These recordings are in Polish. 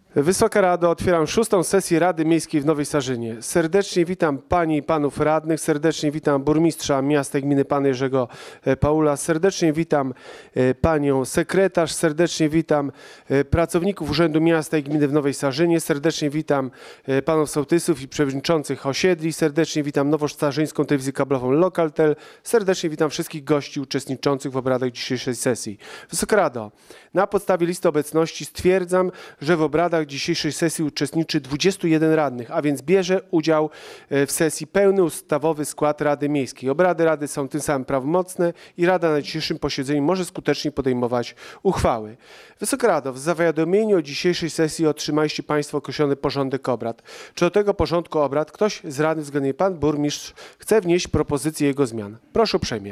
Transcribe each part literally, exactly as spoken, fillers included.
Wysoka Rado, otwieram szóstą sesję Rady Miejskiej w Nowej Sarzynie. Serdecznie witam Panie i Panów Radnych, serdecznie witam Burmistrza Miasta i Gminy Pana Jerzego Paula, serdecznie witam Panią Sekretarz, serdecznie witam pracowników Urzędu Miasta i Gminy w Nowej Sarzynie, serdecznie witam Panów Sołtysów i Przewodniczących Osiedli, serdecznie witam Nowosarzyńską Telewizję Kablową Lokaltel, serdecznie witam wszystkich gości uczestniczących w obradach dzisiejszej sesji. Wysoka Rado, na podstawie listy obecności stwierdzam, że w obradach dzisiejszej sesji uczestniczy dwudziestu jeden radnych, a więc bierze udział w sesji pełny ustawowy skład Rady Miejskiej. Obrady Rady są tym samym prawomocne i Rada na dzisiejszym posiedzeniu może skutecznie podejmować uchwały. Wysoka Rado, w zawiadomieniu o dzisiejszej sesji otrzymaliście Państwo określony porządek obrad. Czy do tego porządku obrad ktoś z radnych, względnie Pan Burmistrz, chce wnieść propozycję jego zmian? Proszę uprzejmie.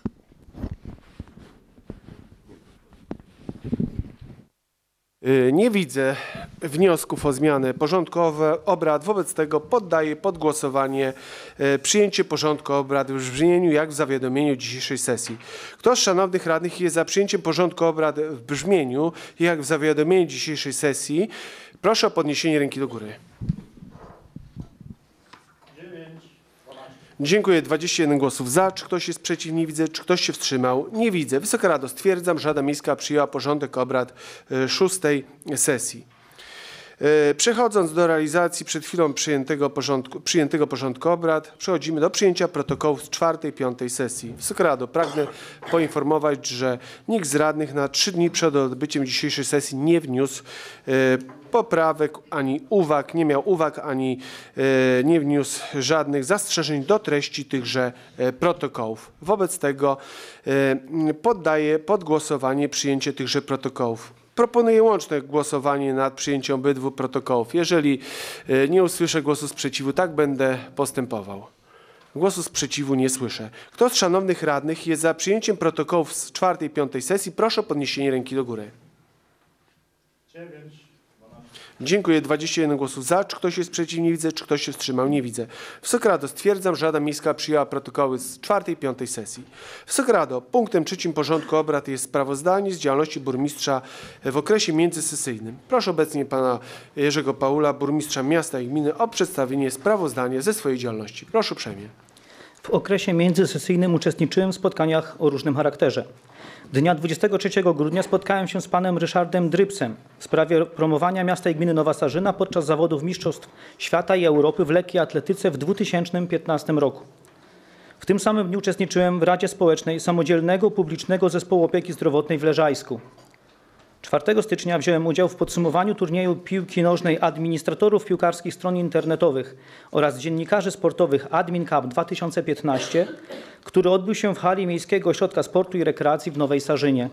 Nie widzę wniosków o zmianę porządku obrad, wobec tego poddaję pod głosowanie przyjęcie porządku obrad w brzmieniu jak w zawiadomieniu dzisiejszej sesji. Kto z szanownych radnych jest za przyjęciem porządku obrad w brzmieniu jak w zawiadomieniu dzisiejszej sesji? Proszę o podniesienie ręki do góry. Dziękuję. dwadzieścia jeden głosów za. Czy ktoś jest przeciw? Nie widzę. Czy ktoś się wstrzymał? Nie widzę. Wysoka Rado, stwierdzam, że Rada Miejska przyjęła porządek obrad szóstej sesji. Przechodząc do realizacji przed chwilą przyjętego porządku, przyjętego porządku obrad, przechodzimy do przyjęcia protokołów z czwartej i piątej sesji. Wysoka Rado, pragnę poinformować, że nikt z radnych na trzy dni przed odbyciem dzisiejszej sesji nie wniósł poprawek ani uwag, nie miał uwag ani nie wniósł żadnych zastrzeżeń do treści tychże protokołów. Wobec tego poddaję pod głosowanie przyjęcie tychże protokołów. Proponuję łączne głosowanie nad przyjęciem obydwu protokołów. Jeżeli nie usłyszę głosu sprzeciwu, tak będę postępował. Głosu sprzeciwu nie słyszę. Kto z szanownych radnych jest za przyjęciem protokołów z czwartej i piątej sesji? Proszę o podniesienie ręki do góry. dziewięć. Dziękuję. dwadzieścia jeden głosów za. Czy ktoś jest przeciw? Nie widzę. Czy ktoś się wstrzymał? Nie widzę. Wysoka Rado, stwierdzam, że Rada Miejska przyjęła protokoły z czwartej i piątej sesji. Wysoka Rado, punktem trzecim porządku obrad jest sprawozdanie z działalności burmistrza w okresie międzysesyjnym. Proszę obecnie Pana Jerzego Paula, burmistrza miasta i gminy, o przedstawienie sprawozdania ze swojej działalności. Proszę uprzejmie. W okresie międzysesyjnym uczestniczyłem w spotkaniach o różnym charakterze. Dnia dwudziestego trzeciego grudnia spotkałem się z panem Ryszardem Drypsem w sprawie promowania miasta i gminy Nowa Sarzyna podczas zawodów Mistrzostw Świata i Europy w lekkiej atletyce w dwa tysiące piętnastym roku. W tym samym dniu uczestniczyłem w Radzie Społecznej Samodzielnego Publicznego Zespołu Opieki Zdrowotnej w Leżajsku. czwartego stycznia wziąłem udział w podsumowaniu turnieju piłki nożnej administratorów piłkarskich stron internetowych oraz dziennikarzy sportowych Admin Cup dwa tysiące piętnaście, który odbył się w hali Miejskiego Ośrodka Sportu i Rekreacji w Nowej Sarzynie.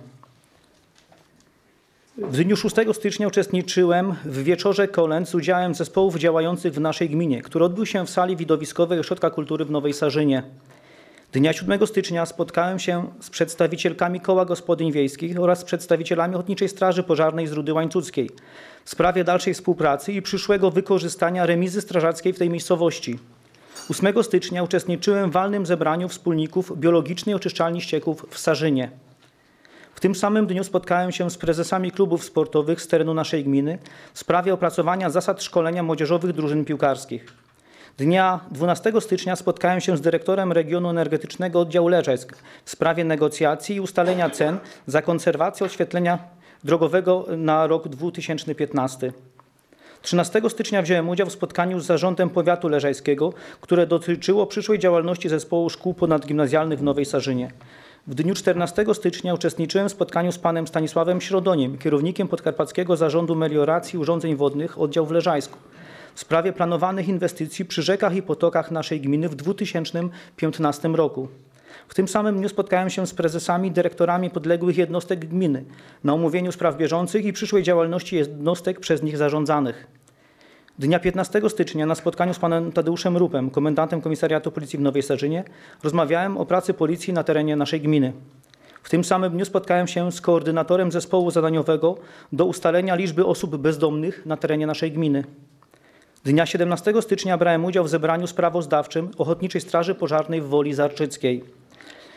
W dniu szóstego stycznia uczestniczyłem w wieczorze kolęd z udziałem zespołów działających w naszej gminie, który odbył się w sali widowiskowej Ośrodka Kultury w Nowej Sarzynie. Dnia siódmego stycznia spotkałem się z przedstawicielkami Koła Gospodyń Wiejskich oraz z przedstawicielami Ochotniczej Straży Pożarnej z Rudy Łańcuckiej w sprawie dalszej współpracy i przyszłego wykorzystania remizy strażackiej w tej miejscowości. ósmego stycznia uczestniczyłem w walnym zebraniu wspólników Biologicznej Oczyszczalni Ścieków w Sarzynie. W tym samym dniu spotkałem się z prezesami klubów sportowych z terenu naszej gminy w sprawie opracowania zasad szkolenia młodzieżowych drużyn piłkarskich. Dnia dwunastego stycznia spotkałem się z dyrektorem regionu energetycznego oddziału Leżajsk w sprawie negocjacji i ustalenia cen za konserwację oświetlenia drogowego na rok dwa tysiące piętnasty. trzynastego stycznia wziąłem udział w spotkaniu z zarządem powiatu leżajskiego, które dotyczyło przyszłej działalności zespołu szkół ponadgimnazjalnych w Nowej Sarzynie. W dniu czternastego stycznia uczestniczyłem w spotkaniu z panem Stanisławem Środoniem, kierownikiem Podkarpackiego Zarządu Melioracji i Urządzeń Wodnych oddział w Leżajsku, w sprawie planowanych inwestycji przy rzekach i potokach naszej gminy w dwa tysiące piętnastym roku. W tym samym dniu spotkałem się z prezesami i dyrektorami podległych jednostek gminy na omówieniu spraw bieżących i przyszłej działalności jednostek przez nich zarządzanych. Dnia piętnastego stycznia na spotkaniu z panem Tadeuszem Rupem, komendantem Komisariatu Policji w Nowej Sarzynie, rozmawiałem o pracy policji na terenie naszej gminy. W tym samym dniu spotkałem się z koordynatorem zespołu zadaniowego do ustalenia liczby osób bezdomnych na terenie naszej gminy. Dnia siedemnastego stycznia brałem udział w zebraniu sprawozdawczym Ochotniczej Straży Pożarnej w Woli Zarczyckiej.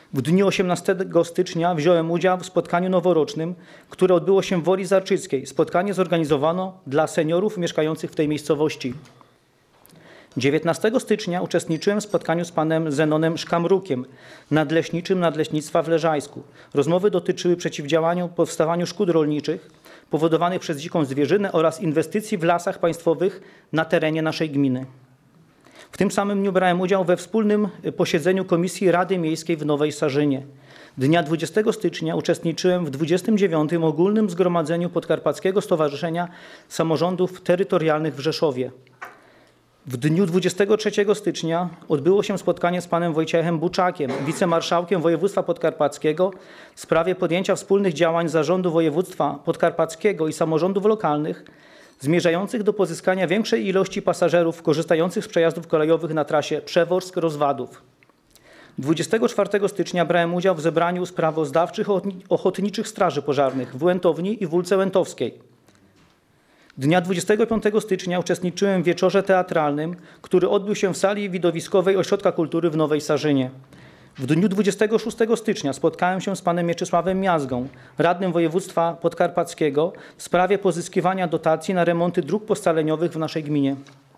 W dniu osiemnastego stycznia wziąłem udział w spotkaniu noworocznym, które odbyło się w Woli Zarczyckiej. Spotkanie zorganizowano dla seniorów mieszkających w tej miejscowości. dziewiętnastego stycznia uczestniczyłem w spotkaniu z panem Zenonem Szkamrukiem, nadleśniczym Nadleśnictwa w Leżajsku. Rozmowy dotyczyły przeciwdziałania powstawaniu szkód rolniczych powodowanych przez dziką zwierzynę oraz inwestycji w lasach państwowych na terenie naszej gminy. W tym samym dniu brałem udział we wspólnym posiedzeniu Komisji Rady Miejskiej w Nowej Sarzynie. Dnia dwudziestego stycznia uczestniczyłem w dwudziestym dziewiątym Ogólnym Zgromadzeniu Podkarpackiego Stowarzyszenia Samorządów Terytorialnych w Rzeszowie. W dniu dwudziestego trzeciego stycznia odbyło się spotkanie z panem Wojciechem Buczakiem, wicemarszałkiem województwa podkarpackiego w sprawie podjęcia wspólnych działań Zarządu Województwa Podkarpackiego i samorządów lokalnych zmierzających do pozyskania większej ilości pasażerów korzystających z przejazdów kolejowych na trasie Przeworsk-Rozwadów. dwudziestego czwartego stycznia brałem udział w zebraniu sprawozdawczych ochotniczych straży pożarnych w Łętowni i w Wólce Łętowskiej. Dnia dwudziestego piątego stycznia uczestniczyłem w wieczorze teatralnym, który odbył się w sali widowiskowej Ośrodka Kultury w Nowej Sarzynie. W dniu dwudziestego szóstego stycznia spotkałem się z panem Mieczysławem Miazgą, radnym województwa podkarpackiego, w sprawie pozyskiwania dotacji na remonty dróg postaleniowych w naszej gminie.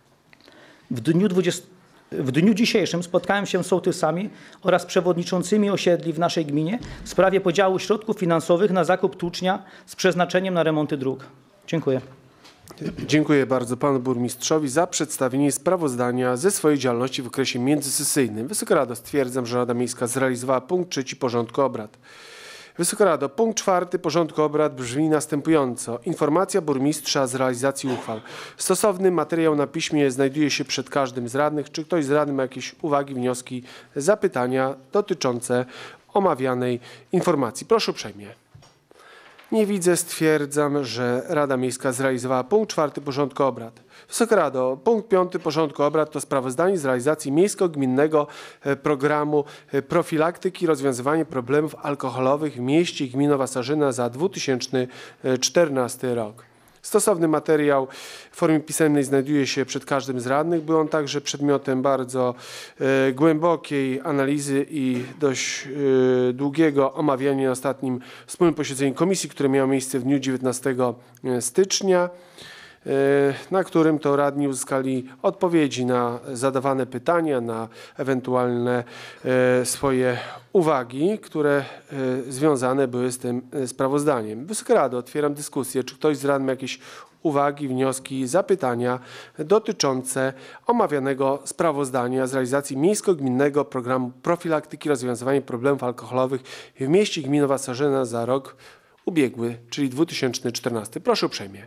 W dniu, dwudziestego, w dniu dzisiejszym spotkałem się z sołtysami oraz przewodniczącymi osiedli w naszej gminie w sprawie podziału środków finansowych na zakup tłucznia z przeznaczeniem na remonty dróg. Dziękuję. Dziękuję bardzo panu burmistrzowi za przedstawienie sprawozdania ze swojej działalności w okresie międzysesyjnym. Wysoka Rado, stwierdzam, że Rada Miejska zrealizowała punkt trzeci porządku obrad. Wysoka Rado, punkt czwarty porządku obrad brzmi następująco. Informacja burmistrza z realizacji uchwał. Stosowny materiał na piśmie znajduje się przed każdym z radnych. Czy ktoś z radnych ma jakieś uwagi, wnioski, zapytania dotyczące omawianej informacji? Proszę uprzejmie. Nie widzę, stwierdzam, że Rada Miejska zrealizowała punkt czwarty porządku obrad. Wysoka Rado, punkt piąty porządku obrad to sprawozdanie z realizacji miejsko-gminnego programu profilaktyki i rozwiązywania problemów alkoholowych w mieście gminy Nowa Sarzyna za dwa tysiące czternasty rok. Stosowny materiał w formie pisemnej znajduje się przed każdym z radnych. Był on także przedmiotem bardzo e, głębokiej analizy i dość e, długiego omawiania na ostatnim wspólnym posiedzeniu komisji, które miało miejsce w dniu dziewiętnastego stycznia, e, na którym to radni uzyskali odpowiedzi na zadawane pytania, na ewentualne e, swoje uwagi, które e, związane były z tym e, sprawozdaniem. Wysoka Rado, otwieram dyskusję. Czy ktoś z radnych ma jakieś uwagi, wnioski, zapytania dotyczące omawianego sprawozdania z realizacji miejsko-gminnego programu profilaktyki i rozwiązywania problemów alkoholowych w mieście gminy Nowa Sarzyna za rok ubiegły, czyli dwa tysiące czternasty? Proszę uprzejmie.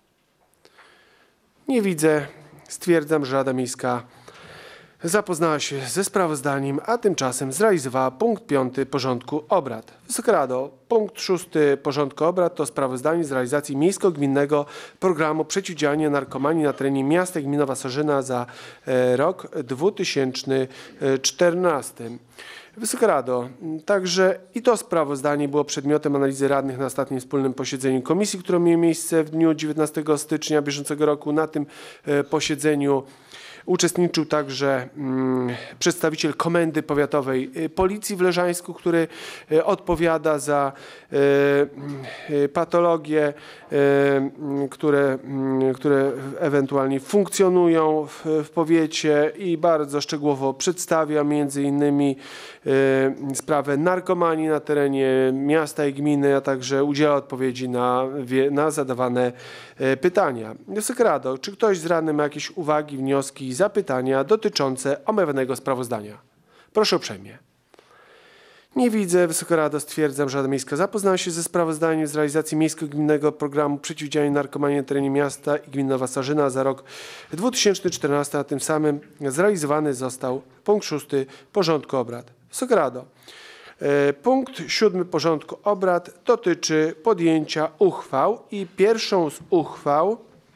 Nie widzę. Stwierdzam, że Rada Miejska zapoznała się ze sprawozdaniem, a tymczasem zrealizowała punkt piąty porządku obrad. Wysoka Rado, punkt szósty porządku obrad to sprawozdanie z realizacji miejsko-gminnego programu przeciwdziałania narkomanii na terenie miasta i gminy Nowa Sarzyna za e, rok dwa tysiące czternasty. Wysoka Rado, także i to sprawozdanie było przedmiotem analizy radnych na ostatnim wspólnym posiedzeniu komisji, które miało miejsce w dniu dziewiętnastego stycznia bieżącego roku. Na tym e, posiedzeniu uczestniczył także mm, przedstawiciel Komendy Powiatowej Policji w Leżańsku, który e, odpowiada za e, e, patologie, e, które, m, które ewentualnie funkcjonują w, w powiecie i bardzo szczegółowo przedstawia między innymi e, sprawę narkomanii na terenie miasta i gminy, a także udziela odpowiedzi na, na zadawane e, pytania. Wysoka Rado, czy ktoś z radnych ma jakieś uwagi, wnioski, zapytania dotyczące omawianego sprawozdania? Proszę uprzejmie. Nie widzę. Wysoka Rado, stwierdzam, że Rada Miejska zapoznała się ze sprawozdaniem z realizacji miejsko-gminnego programu przeciwdziałania narkomanii na terenie miasta i gminy Nowa Sarzyna za rok dwa tysiące czternasty, a tym samym zrealizowany został punkt szósty porządku obrad. Wysoka Rado, punkt siódmy porządku obrad dotyczy podjęcia uchwał i pierwszą z uchwał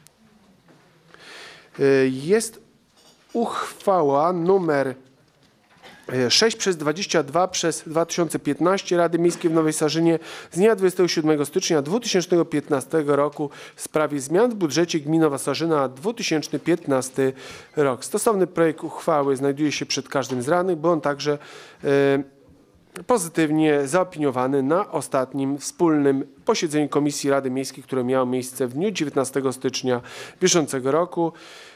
jest uchwała numer sześć przez dwadzieścia dwa przez dwa tysiące piętnaście Rady Miejskiej w Nowej Sarzynie z dnia dwudziestego siódmego stycznia dwa tysiące piętnastego roku w sprawie zmian w budżecie gminy Nowa Sarzyna na dwa tysiące piętnasty rok. Stosowny projekt uchwały znajduje się przed każdym z radnych, bo on także e, pozytywnie zaopiniowany na ostatnim wspólnym posiedzeniu Komisji Rady Miejskiej, które miało miejsce w dniu dziewiętnastego stycznia bieżącego roku.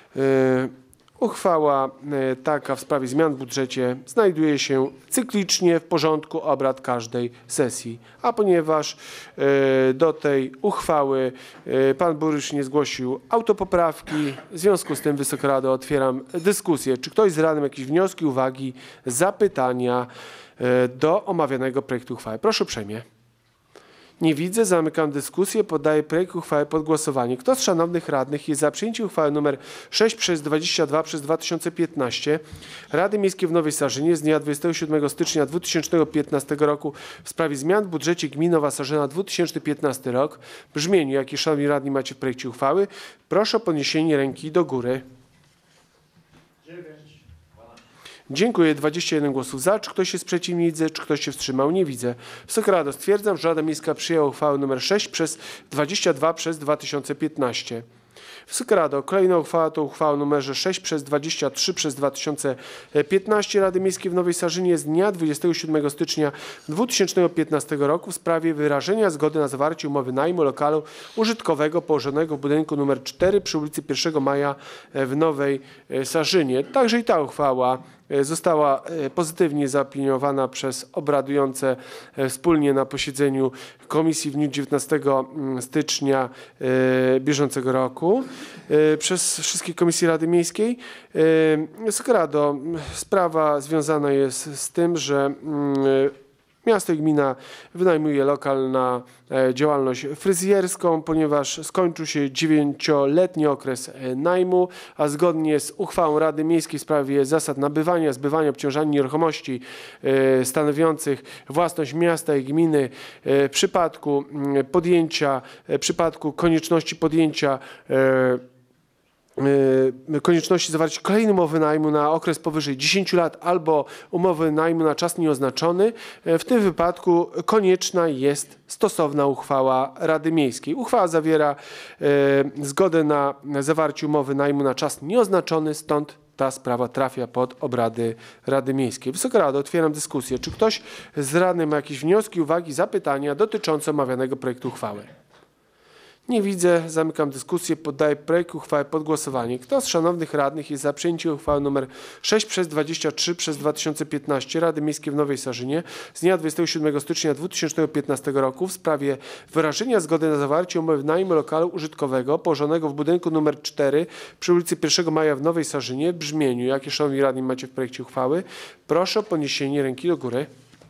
Uchwała taka w sprawie zmian w budżecie znajduje się cyklicznie w porządku obrad każdej sesji. A ponieważ do tej uchwały pan burmistrz nie zgłosił autopoprawki, w związku z tym, Wysoka Rado, otwieram dyskusję. Czy ktoś z radnych ma jakieś wnioski, uwagi, zapytania do omawianego projektu uchwały? Proszę uprzejmie. Nie widzę, zamykam dyskusję, poddaję projekt uchwały pod głosowanie. Kto z szanownych radnych jest za przyjęciem uchwały nr sześć przez dwadzieścia dwa przez dwa tysiące piętnaście Rady Miejskiej w Nowej Sarzynie z dnia dwudziestego siódmego stycznia dwa tysiące piętnastego roku w sprawie zmian w budżecie gminy Nowa Sarzyna dwa tysiące piętnasty rok w brzmieniu, jakie szanowni radni macie w projekcie uchwały, proszę o podniesienie ręki do góry. Dziękuję. dwadzieścia jeden głosów za. Czy ktoś jest przeciw? Nie widzę. Czy ktoś się wstrzymał? Nie widzę. Wysoka Rado, stwierdzam, że Rada Miejska przyjęła uchwałę nr sześć przez dwadzieścia dwa przez dwa tysiące piętnaście. Wysoka Rado, kolejna uchwała to uchwała numerze sześć przez dwadzieścia trzy przez dwa tysiące piętnaście Rady Miejskiej w Nowej Sarzynie z dnia dwudziestego siódmego stycznia dwa tysiące piętnastego roku w sprawie wyrażenia zgody na zawarcie umowy najmu lokalu użytkowego położonego w budynku numer cztery przy ulicy pierwszego maja w Nowej Sarzynie. Także i ta uchwała została pozytywnie zaopiniowana przez obradujące wspólnie na posiedzeniu komisji w dniu dziewiętnastego stycznia bieżącego roku przez wszystkie komisje Rady Miejskiej. Wysoka Rado, sprawa związana jest z tym, że miasto i gmina wynajmuje lokal na działalność fryzjerską, ponieważ skończył się dziewięcioletni okres najmu, a zgodnie z uchwałą Rady Miejskiej w sprawie zasad nabywania, zbywania, obciążania nieruchomości stanowiących własność miasta i gminy w przypadku podjęcia, w przypadku konieczności podjęcia konieczności zawarcia kolejnej umowy najmu na okres powyżej dziesięciu lat albo umowy najmu na czas nieoznaczony. W tym wypadku konieczna jest stosowna uchwała Rady Miejskiej. Uchwała zawiera zgodę na zawarcie umowy najmu na czas nieoznaczony, stąd ta sprawa trafia pod obrady Rady Miejskiej. Wysoka Rado, otwieram dyskusję. Czy ktoś z radnych ma jakieś wnioski, uwagi, zapytania dotyczące omawianego projektu uchwały? Nie widzę. Zamykam dyskusję. Poddaję projekt uchwały pod głosowanie. Kto z szanownych radnych jest za przyjęciem uchwały nr sześć przez dwadzieścia trzy przez dwa tysiące piętnaście Rady Miejskiej w Nowej Sarzynie z dnia dwudziestego siódmego stycznia dwa tysiące piętnastego roku w sprawie wyrażenia zgody na zawarcie umowy najmu lokalu użytkowego położonego w budynku nr cztery przy ulicy pierwszego maja w Nowej Sarzynie w brzmieniu, jakie szanowni radni macie w projekcie uchwały, proszę o podniesienie ręki do góry.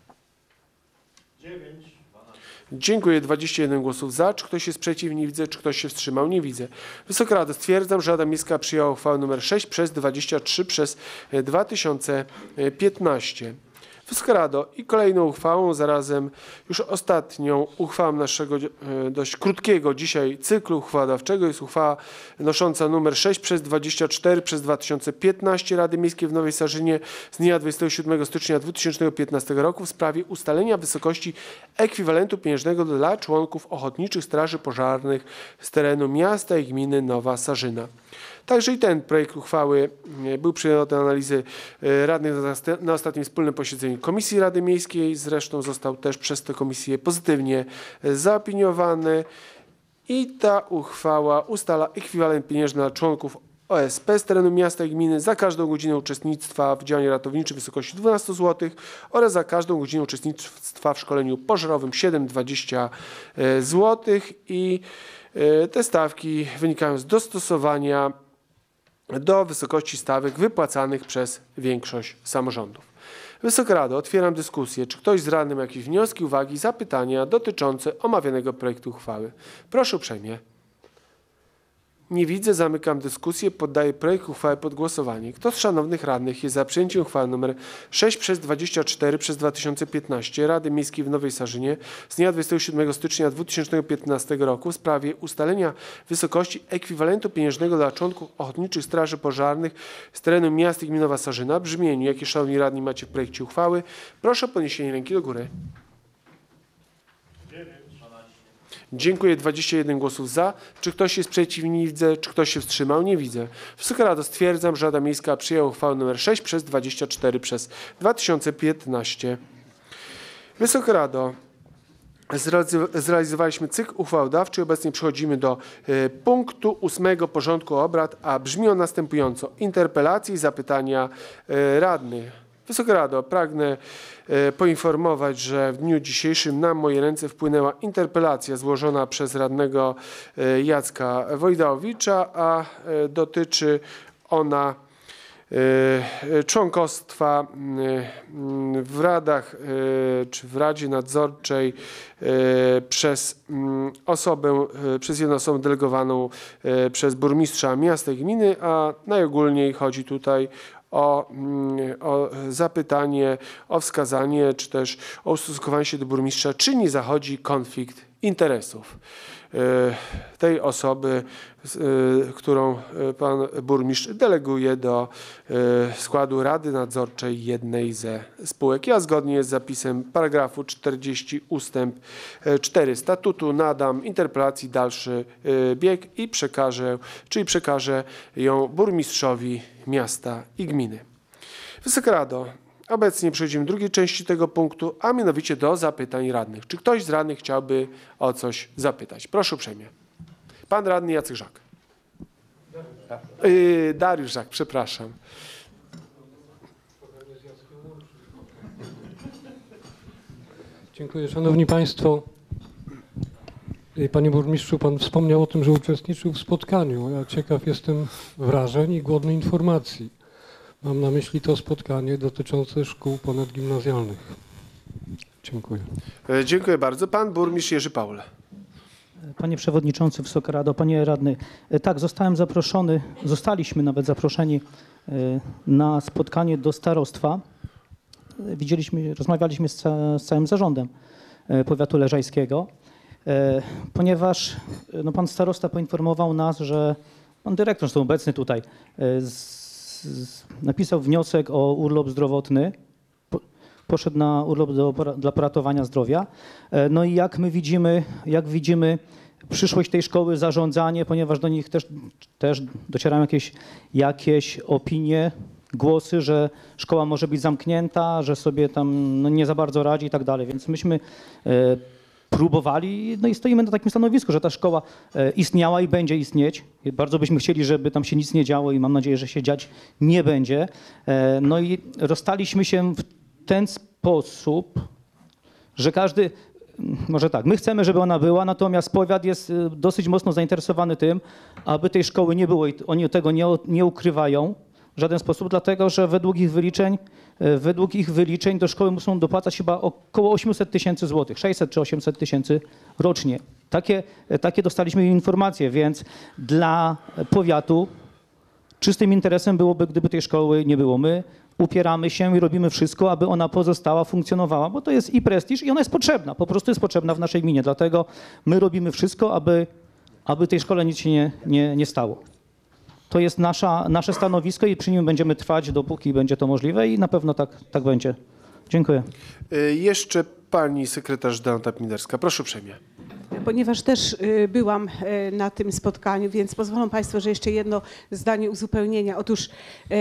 Dziękuję. dwadzieścia jeden głosów za. Czy ktoś jest przeciw? Nie widzę. Czy ktoś się wstrzymał? Nie widzę. Wysoka Rado, stwierdzam, że Rada Miejska przyjęła uchwałę nr sześć przez dwadzieścia trzy przez dwa tysiące piętnaście. Wysoka Rado, i kolejną uchwałą, zarazem już ostatnią uchwałą naszego dość krótkiego dzisiaj cyklu uchwałodawczego jest uchwała nosząca numer sześć przez dwadzieścia cztery przez dwa tysiące piętnaście Rady Miejskiej w Nowej Sarzynie z dnia dwudziestego siódmego stycznia dwa tysiące piętnastego roku w sprawie ustalenia wysokości ekwiwalentu pieniężnego dla członków Ochotniczych Straży Pożarnych z terenu miasta i gminy Nowa Sarzyna. Także i ten projekt uchwały był przyjęty do analizy radnych na ostatnim wspólnym posiedzeniu Komisji Rady Miejskiej. Zresztą został też przez tę komisję pozytywnie zaopiniowany i ta uchwała ustala ekwiwalent pieniężny dla członków O S P z terenu miasta i gminy za każdą godzinę uczestnictwa w działaniu ratowniczym w wysokości dwanaście złotych oraz za każdą godzinę uczestnictwa w szkoleniu pożarowym siedem dwadzieścia złotych i te stawki wynikają z dostosowania do wysokości stawek wypłacanych przez większość samorządów. Wysoka Rado, otwieram dyskusję. Czy ktoś z radnych ma jakieś wnioski, uwagi, zapytania dotyczące omawianego projektu uchwały? Proszę uprzejmie. Nie widzę. Zamykam dyskusję. Poddaję projekt uchwały pod głosowanie. Kto z szanownych radnych jest za przyjęciem uchwały nr sześć przez dwadzieścia cztery przez dwa tysiące piętnaście Rady Miejskiej w Nowej Sarzynie z dnia dwudziestego siódmego stycznia dwa tysiące piętnastego roku w sprawie ustalenia wysokości ekwiwalentu pieniężnego dla członków Ochotniczych Straży Pożarnych z terenu miasta i gminy Nowa Sarzyna w brzmieniu, jakie szanowni radni macie w projekcie uchwały, proszę o podniesienie ręki do góry. Dziękuję. dwadzieścia jeden głosów za. Czy ktoś jest przeciw? Nie widzę. Czy ktoś się wstrzymał? Nie widzę. Wysoka Rado, stwierdzam, że Rada Miejska przyjęła uchwałę nr sześć przez dwadzieścia cztery przez dwa tysiące piętnaście. Wysoka Rado, zrealizowaliśmy cykl uchwałodawczy. Obecnie przechodzimy do y, punktu ósmego porządku obrad, a brzmi on następująco. Interpelacje i zapytania y, radnych. Wysoka Rado, pragnę y, poinformować, że w dniu dzisiejszym na moje ręce wpłynęła interpelacja złożona przez radnego y, Jacka Wojdałowicza, a y, dotyczy ona członkostwa w radach czy w Radzie Nadzorczej przez osobę, przez jedną osobę delegowaną przez burmistrza miasta i gminy, a najogólniej chodzi tutaj o, o zapytanie, o wskazanie, czy też o ustosunkowanie się do burmistrza, czy nie zachodzi konflikt interesów tej osoby, którą pan burmistrz deleguje do składu Rady Nadzorczej jednej ze spółek. Ja zgodnie z zapisem paragrafu czterdzieści ustęp cztery statutu nadam interpelacji dalszy bieg i przekażę, czyli przekażę ją burmistrzowi miasta i gminy. Wysoka Rado, obecnie przechodzimy do drugiej części tego punktu, a mianowicie do zapytań radnych. Czy ktoś z radnych chciałby o coś zapytać? Proszę uprzejmie. Pan radny Jacek Żak. Yy, Dariusz Żak, przepraszam. Dziękuję. Szanowni Państwo, Panie Burmistrzu, Pan wspomniał o tym, że uczestniczył w spotkaniu. Ja ciekaw jestem wrażeń i głodny informacji. Mam na myśli to spotkanie dotyczące szkół ponadgimnazjalnych. Dziękuję. Dziękuję bardzo. Pan burmistrz Jerzy Paul. Panie Przewodniczący, Wysoka Rado, Panie Radny, tak, zostałem zaproszony, zostaliśmy nawet zaproszeni na spotkanie do starostwa. Widzieliśmy, rozmawialiśmy z, ca z całym zarządem powiatu leżajskiego, ponieważ no, pan starosta poinformował nas, że pan dyrektor, zresztą obecny tutaj, z, z, napisał wniosek o urlop zdrowotny. Poszedł na urlop do, dla poratowania zdrowia. No i jak my widzimy, jak widzimy przyszłość tej szkoły, zarządzanie, ponieważ do nich też, też docierają jakieś, jakieś opinie, głosy, że szkoła może być zamknięta, że sobie tam no, nie za bardzo radzi i tak dalej. Więc myśmy e, próbowali, no i stoimy na takim stanowisku, że ta szkoła e, istniała i będzie istnieć. I bardzo byśmy chcieli, żeby tam się nic nie działo i mam nadzieję, że się dziać nie będzie. E, no i rozstaliśmy się w ten sposób, że każdy, może tak, my chcemy, żeby ona była, natomiast powiat jest dosyć mocno zainteresowany tym, aby tej szkoły nie było i oni tego nie, nie ukrywają w żaden sposób, dlatego że według ich wyliczeń, według ich wyliczeń do szkoły muszą dopłacać chyba około osiemset tysięcy złotych, sześćset czy osiemset tysięcy rocznie. Takie, takie dostaliśmy informacje, więc dla powiatu czystym interesem byłoby, gdyby tej szkoły nie było. My upieramy się i robimy wszystko, aby ona pozostała, funkcjonowała, bo to jest i prestiż i ona jest potrzebna, po prostu jest potrzebna w naszej gminie. Dlatego my robimy wszystko, aby, aby tej szkole nic się nie, nie, nie stało. To jest nasza, nasze stanowisko i przy nim będziemy trwać, dopóki będzie to możliwe i na pewno tak, tak będzie. Dziękuję. Y, jeszcze pani sekretarz Danuta Pinderska. Proszę uprzejmie. Ponieważ też byłam na tym spotkaniu, więc pozwolą Państwo, że jeszcze jedno zdanie uzupełnienia. Otóż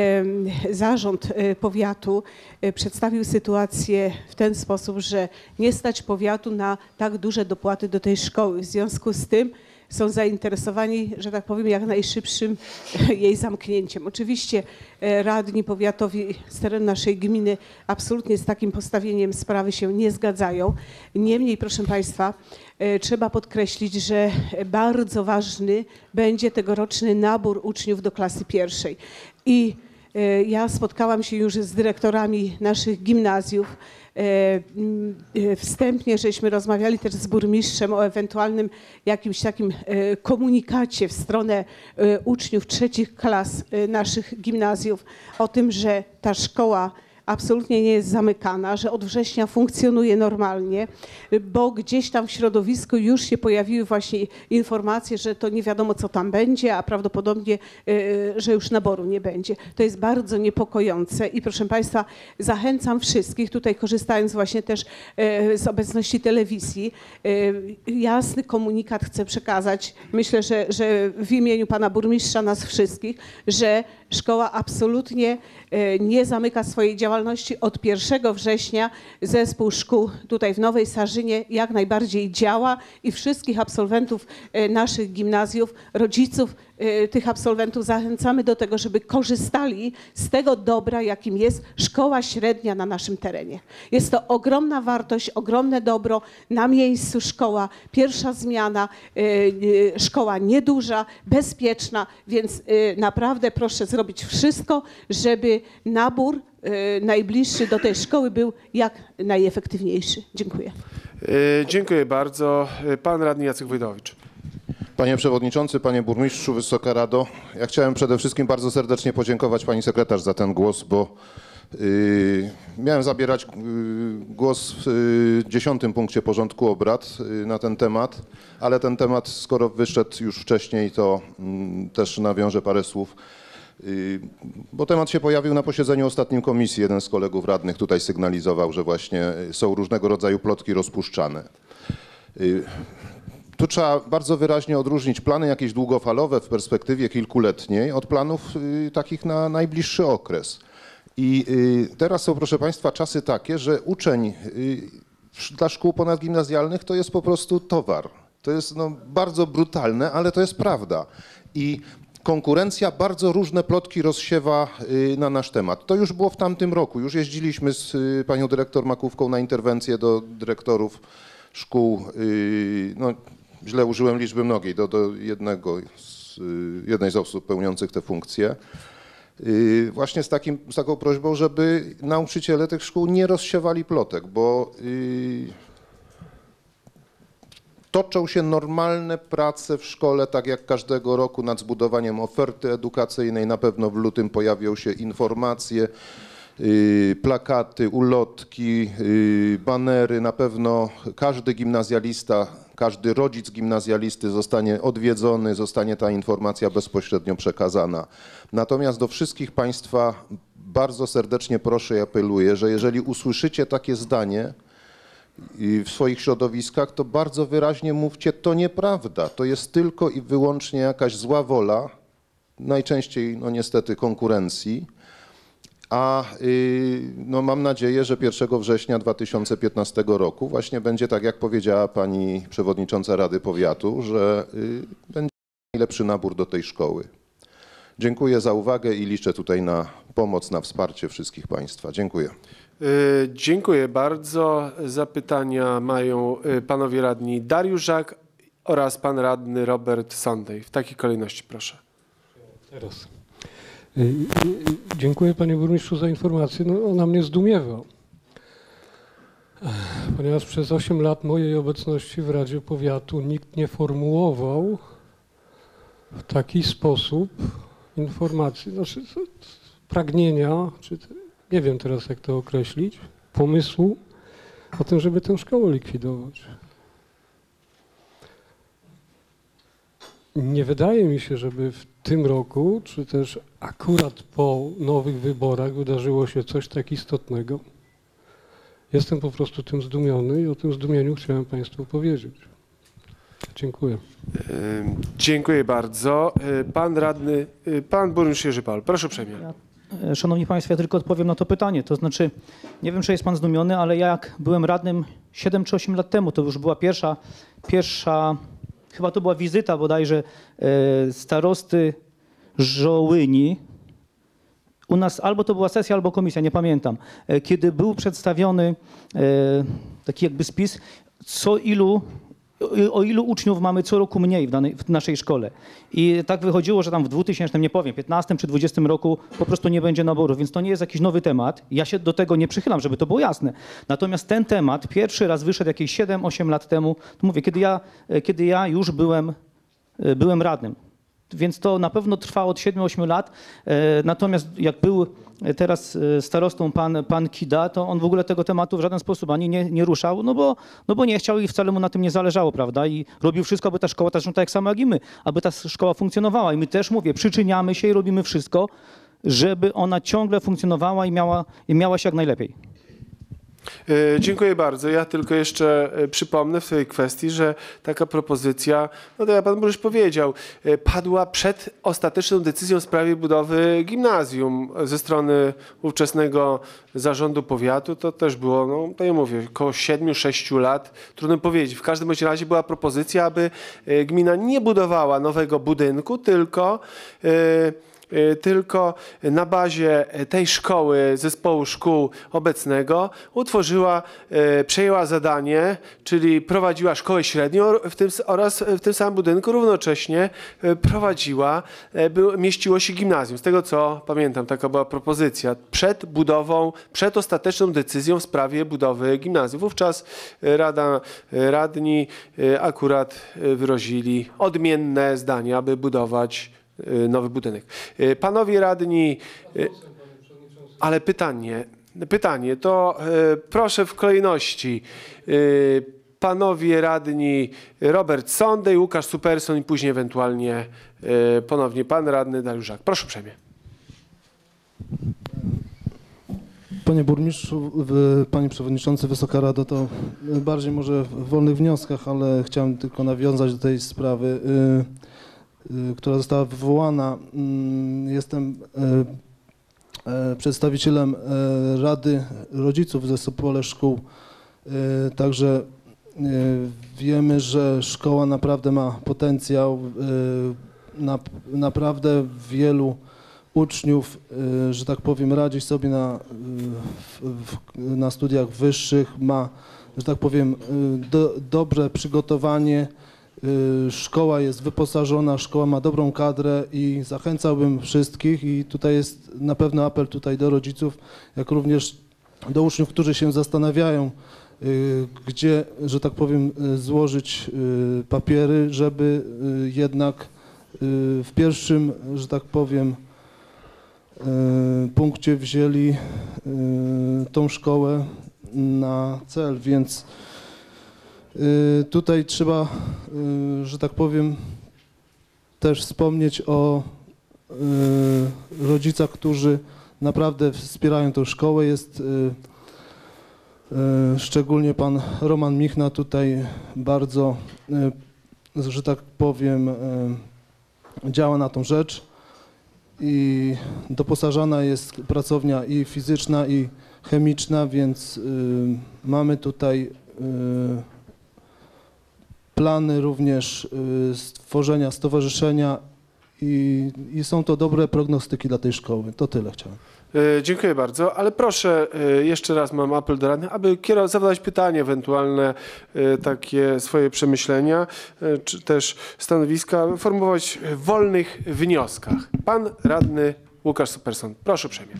zarząd powiatu przedstawił sytuację w ten sposób, że nie stać powiatu na tak duże dopłaty do tej szkoły. W związku z tym są zainteresowani, że tak powiem, jak najszybszym jej zamknięciem. Oczywiście radni powiatowi z terenu naszej gminy absolutnie z takim postawieniem sprawy się nie zgadzają. Niemniej, proszę Państwa, trzeba podkreślić, że bardzo ważny będzie tegoroczny nabór uczniów do klasy pierwszej. I ja spotkałam się już z dyrektorami naszych gimnazjów. Wstępnie żeśmy rozmawiali też z burmistrzem o ewentualnym jakimś takim komunikacie w stronę uczniów trzecich klas naszych gimnazjów o tym, że ta szkoła absolutnie nie jest zamykana, że od września funkcjonuje normalnie, bo gdzieś tam w środowisku już się pojawiły właśnie informacje, że to nie wiadomo, co tam będzie, a prawdopodobnie, że już naboru nie będzie. To jest bardzo niepokojące i proszę Państwa, zachęcam wszystkich, tutaj korzystając właśnie też z obecności telewizji, jasny komunikat chcę przekazać, myślę, że, że w imieniu pana burmistrza nas wszystkich, że szkoła absolutnie nie zamyka swojej działalności, działalności od pierwszego września zespół szkół tutaj w Nowej Sarzynie jak najbardziej działa i wszystkich absolwentów e, naszych gimnazjów, rodziców e, tych absolwentów zachęcamy do tego, żeby korzystali z tego dobra, jakim jest szkoła średnia na naszym terenie. Jest to ogromna wartość, ogromne dobro, na miejscu szkoła, pierwsza zmiana, e, e, szkoła nieduża, bezpieczna, więc e, naprawdę proszę zrobić wszystko, żeby nabór e, najbliższy do tej szkoły był jak najefektywniejszy. Dziękuję. E, Dziękuję bardzo. E, Pan radny Jacek Wojdowicz. Panie Przewodniczący, Panie Burmistrzu, Wysoka Rado, ja chciałem przede wszystkim bardzo serdecznie podziękować Pani Sekretarz za ten głos, bo yy, miałem zabierać yy, głos w yy, dziesiątym punkcie porządku obrad yy, na ten temat, ale ten temat, skoro wyszedł już wcześniej, to yy, też nawiążę parę słów, yy, bo temat się pojawił na posiedzeniu ostatnim komisji. Jeden z kolegów radnych tutaj sygnalizował, że właśnie są różnego rodzaju plotki rozpuszczane. Yy, Tu trzeba bardzo wyraźnie odróżnić plany jakieś długofalowe w perspektywie kilkuletniej od planów y, takich na najbliższy okres. I y, teraz są, proszę Państwa, czasy takie, że uczeń y, dla szkół ponadgimnazjalnych to jest po prostu towar. To jest no, bardzo brutalne, ale to jest prawda. I konkurencja bardzo różne plotki rozsiewa y, na nasz temat. To już było w tamtym roku. Już jeździliśmy z y, panią dyrektor Makówką na interwencję do dyrektorów szkół, y, no, źle użyłem liczby mnogiej, do, do jednego, z, jednej z osób pełniących te funkcje. Yy, właśnie z, takim, z taką prośbą, żeby nauczyciele tych szkół nie rozsiewali plotek, bo yy, toczą się normalne prace w szkole, tak jak każdego roku, nad zbudowaniem oferty edukacyjnej. Na pewno w lutym pojawią się informacje, Yy, plakaty, ulotki, yy, banery. Na pewno każdy gimnazjalista, każdy rodzic gimnazjalisty zostanie odwiedzony, zostanie ta informacja bezpośrednio przekazana. Natomiast do wszystkich Państwa bardzo serdecznie proszę i apeluję, że jeżeli usłyszycie takie zdanie w swoich środowiskach, to bardzo wyraźnie mówcie, to nieprawda, to jest tylko i wyłącznie jakaś zła wola, najczęściej no niestety konkurencji. A no, mam nadzieję, że pierwszego września dwa tysiące piętnastego roku właśnie będzie tak, jak powiedziała pani przewodnicząca Rady Powiatu, że będzie najlepszy nabór do tej szkoły. Dziękuję za uwagę i liczę tutaj na pomoc, na wsparcie wszystkich Państwa. Dziękuję. Dziękuję bardzo. Zapytania mają panowie radni Dariusz Żak oraz pan radny Robert Sondej. W takiej kolejności proszę. Teraz. Dziękuję panie burmistrzu za informację. No, ona mnie zdumiewa, ponieważ przez osiem lat mojej obecności w Radzie Powiatu nikt nie formułował w taki sposób informacji, znaczy pragnienia, czy nie wiem teraz jak to określić, pomysłu o tym, żeby tę szkołę likwidować. Nie wydaje mi się, żeby w tym roku, czy też akurat po nowych wyborach wydarzyło się coś tak istotnego. Jestem po prostu tym zdumiony i o tym zdumieniu chciałem Państwu powiedzieć. Dziękuję. Dziękuję bardzo. Pan radny, pan burmistrz Jerzy Paul, proszę uprzejmie. Szanowni Państwo, ja tylko odpowiem na to pytanie. To znaczy, nie wiem, czy jest Pan zdumiony, ale ja jak byłem radnym siedem czy osiem lat temu, to już była pierwsza, pierwsza chyba to była wizyta bodajże e, starosty Żołyni. U nas albo to była sesja, albo komisja, nie pamiętam. E, kiedy był przedstawiony e, taki jakby spis, co ilu, o, o ilu uczniów mamy co roku mniej w, danej, w naszej szkole. I tak wychodziło, że tam w dwutysięcznym, nie powiem, piętnastym czy dwudziestym roku po prostu nie będzie naboru, więc to nie jest jakiś nowy temat. Ja się do tego nie przychylam, żeby to było jasne. Natomiast ten temat pierwszy raz wyszedł jakieś siedem osiem lat temu, to mówię, kiedy ja, kiedy ja już byłem, byłem radnym. Więc to na pewno trwa od siedmiu ośmiu lat. Natomiast jak był teraz starostą pan, pan Kida, to on w ogóle tego tematu w żaden sposób ani nie, nie ruszał, no bo, no bo nie chciał i wcale mu na tym nie zależało, prawda? I robił wszystko, aby ta szkoła, zresztą tak samo jak i my, aby ta szkoła funkcjonowała. I my też, mówię, przyczyniamy się i robimy wszystko, żeby ona ciągle funkcjonowała i miała, i miała się jak najlepiej. E, Dziękuję bardzo. Ja tylko jeszcze e, przypomnę w tej kwestii, że taka propozycja, no to ja pan już powiedział, e, padła przed ostateczną decyzją w sprawie budowy gimnazjum ze strony ówczesnego zarządu powiatu. To też było, no to ja mówię, około siedmiu, sześciu lat. Trudno powiedzieć. W każdym bądź razie była propozycja, aby e, gmina nie budowała nowego budynku, tylko e, tylko na bazie tej szkoły, zespołu szkół obecnego utworzyła, przejęła zadanie, czyli prowadziła szkołę średnią w tym, oraz w tym samym budynku równocześnie prowadziła, był, mieściło się gimnazjum. Z tego co pamiętam, taka była propozycja. Przed budową, przed ostateczną decyzją w sprawie budowy gimnazjum. Wówczas Rada, radni akurat wyrazili odmienne zdanie, aby budować nowy budynek. Panowie radni, ale pytanie, pytanie to proszę w kolejności. Panowie radni Robert Sondej, Łukasz Superson i później ewentualnie ponownie pan radny Dariusz Żak. Proszę uprzejmie. Panie burmistrzu, panie przewodniczący, Wysoka Rado, to bardziej może w wolnych wnioskach, ale chciałem tylko nawiązać do tej sprawy, która została wywołana. Jestem przedstawicielem Rady Rodziców w zespole szkół, także wiemy, że szkoła naprawdę ma potencjał, naprawdę wielu uczniów, że tak powiem, radzi sobie na, na studiach wyższych, ma, że tak powiem, do, dobre przygotowanie. Szkoła jest wyposażona, szkoła ma dobrą kadrę i zachęcałbym wszystkich i tutaj jest na pewno apel tutaj do rodziców, jak również do uczniów, którzy się zastanawiają, gdzie, że tak powiem, złożyć papiery, żeby jednak w pierwszym, że tak powiem, punkcie wzięli tą szkołę na cel, więc tutaj trzeba, że tak powiem, też wspomnieć o rodzicach, którzy naprawdę wspierają tę szkołę. Jest szczególnie pan Roman Michna tutaj bardzo, że tak powiem, działa na tą rzecz i doposażana jest pracownia i fizyczna, i chemiczna, więc mamy tutaj plany również stworzenia stowarzyszenia i, i są to dobre prognostyki dla tej szkoły. To tyle chciałem. Dziękuję bardzo, ale proszę, jeszcze raz mam apel do radnych, aby kierować, zadać pytanie, ewentualne takie swoje przemyślenia, czy też stanowiska, formułować w wolnych wnioskach. Pan radny Łukasz Superson, proszę uprzejmie.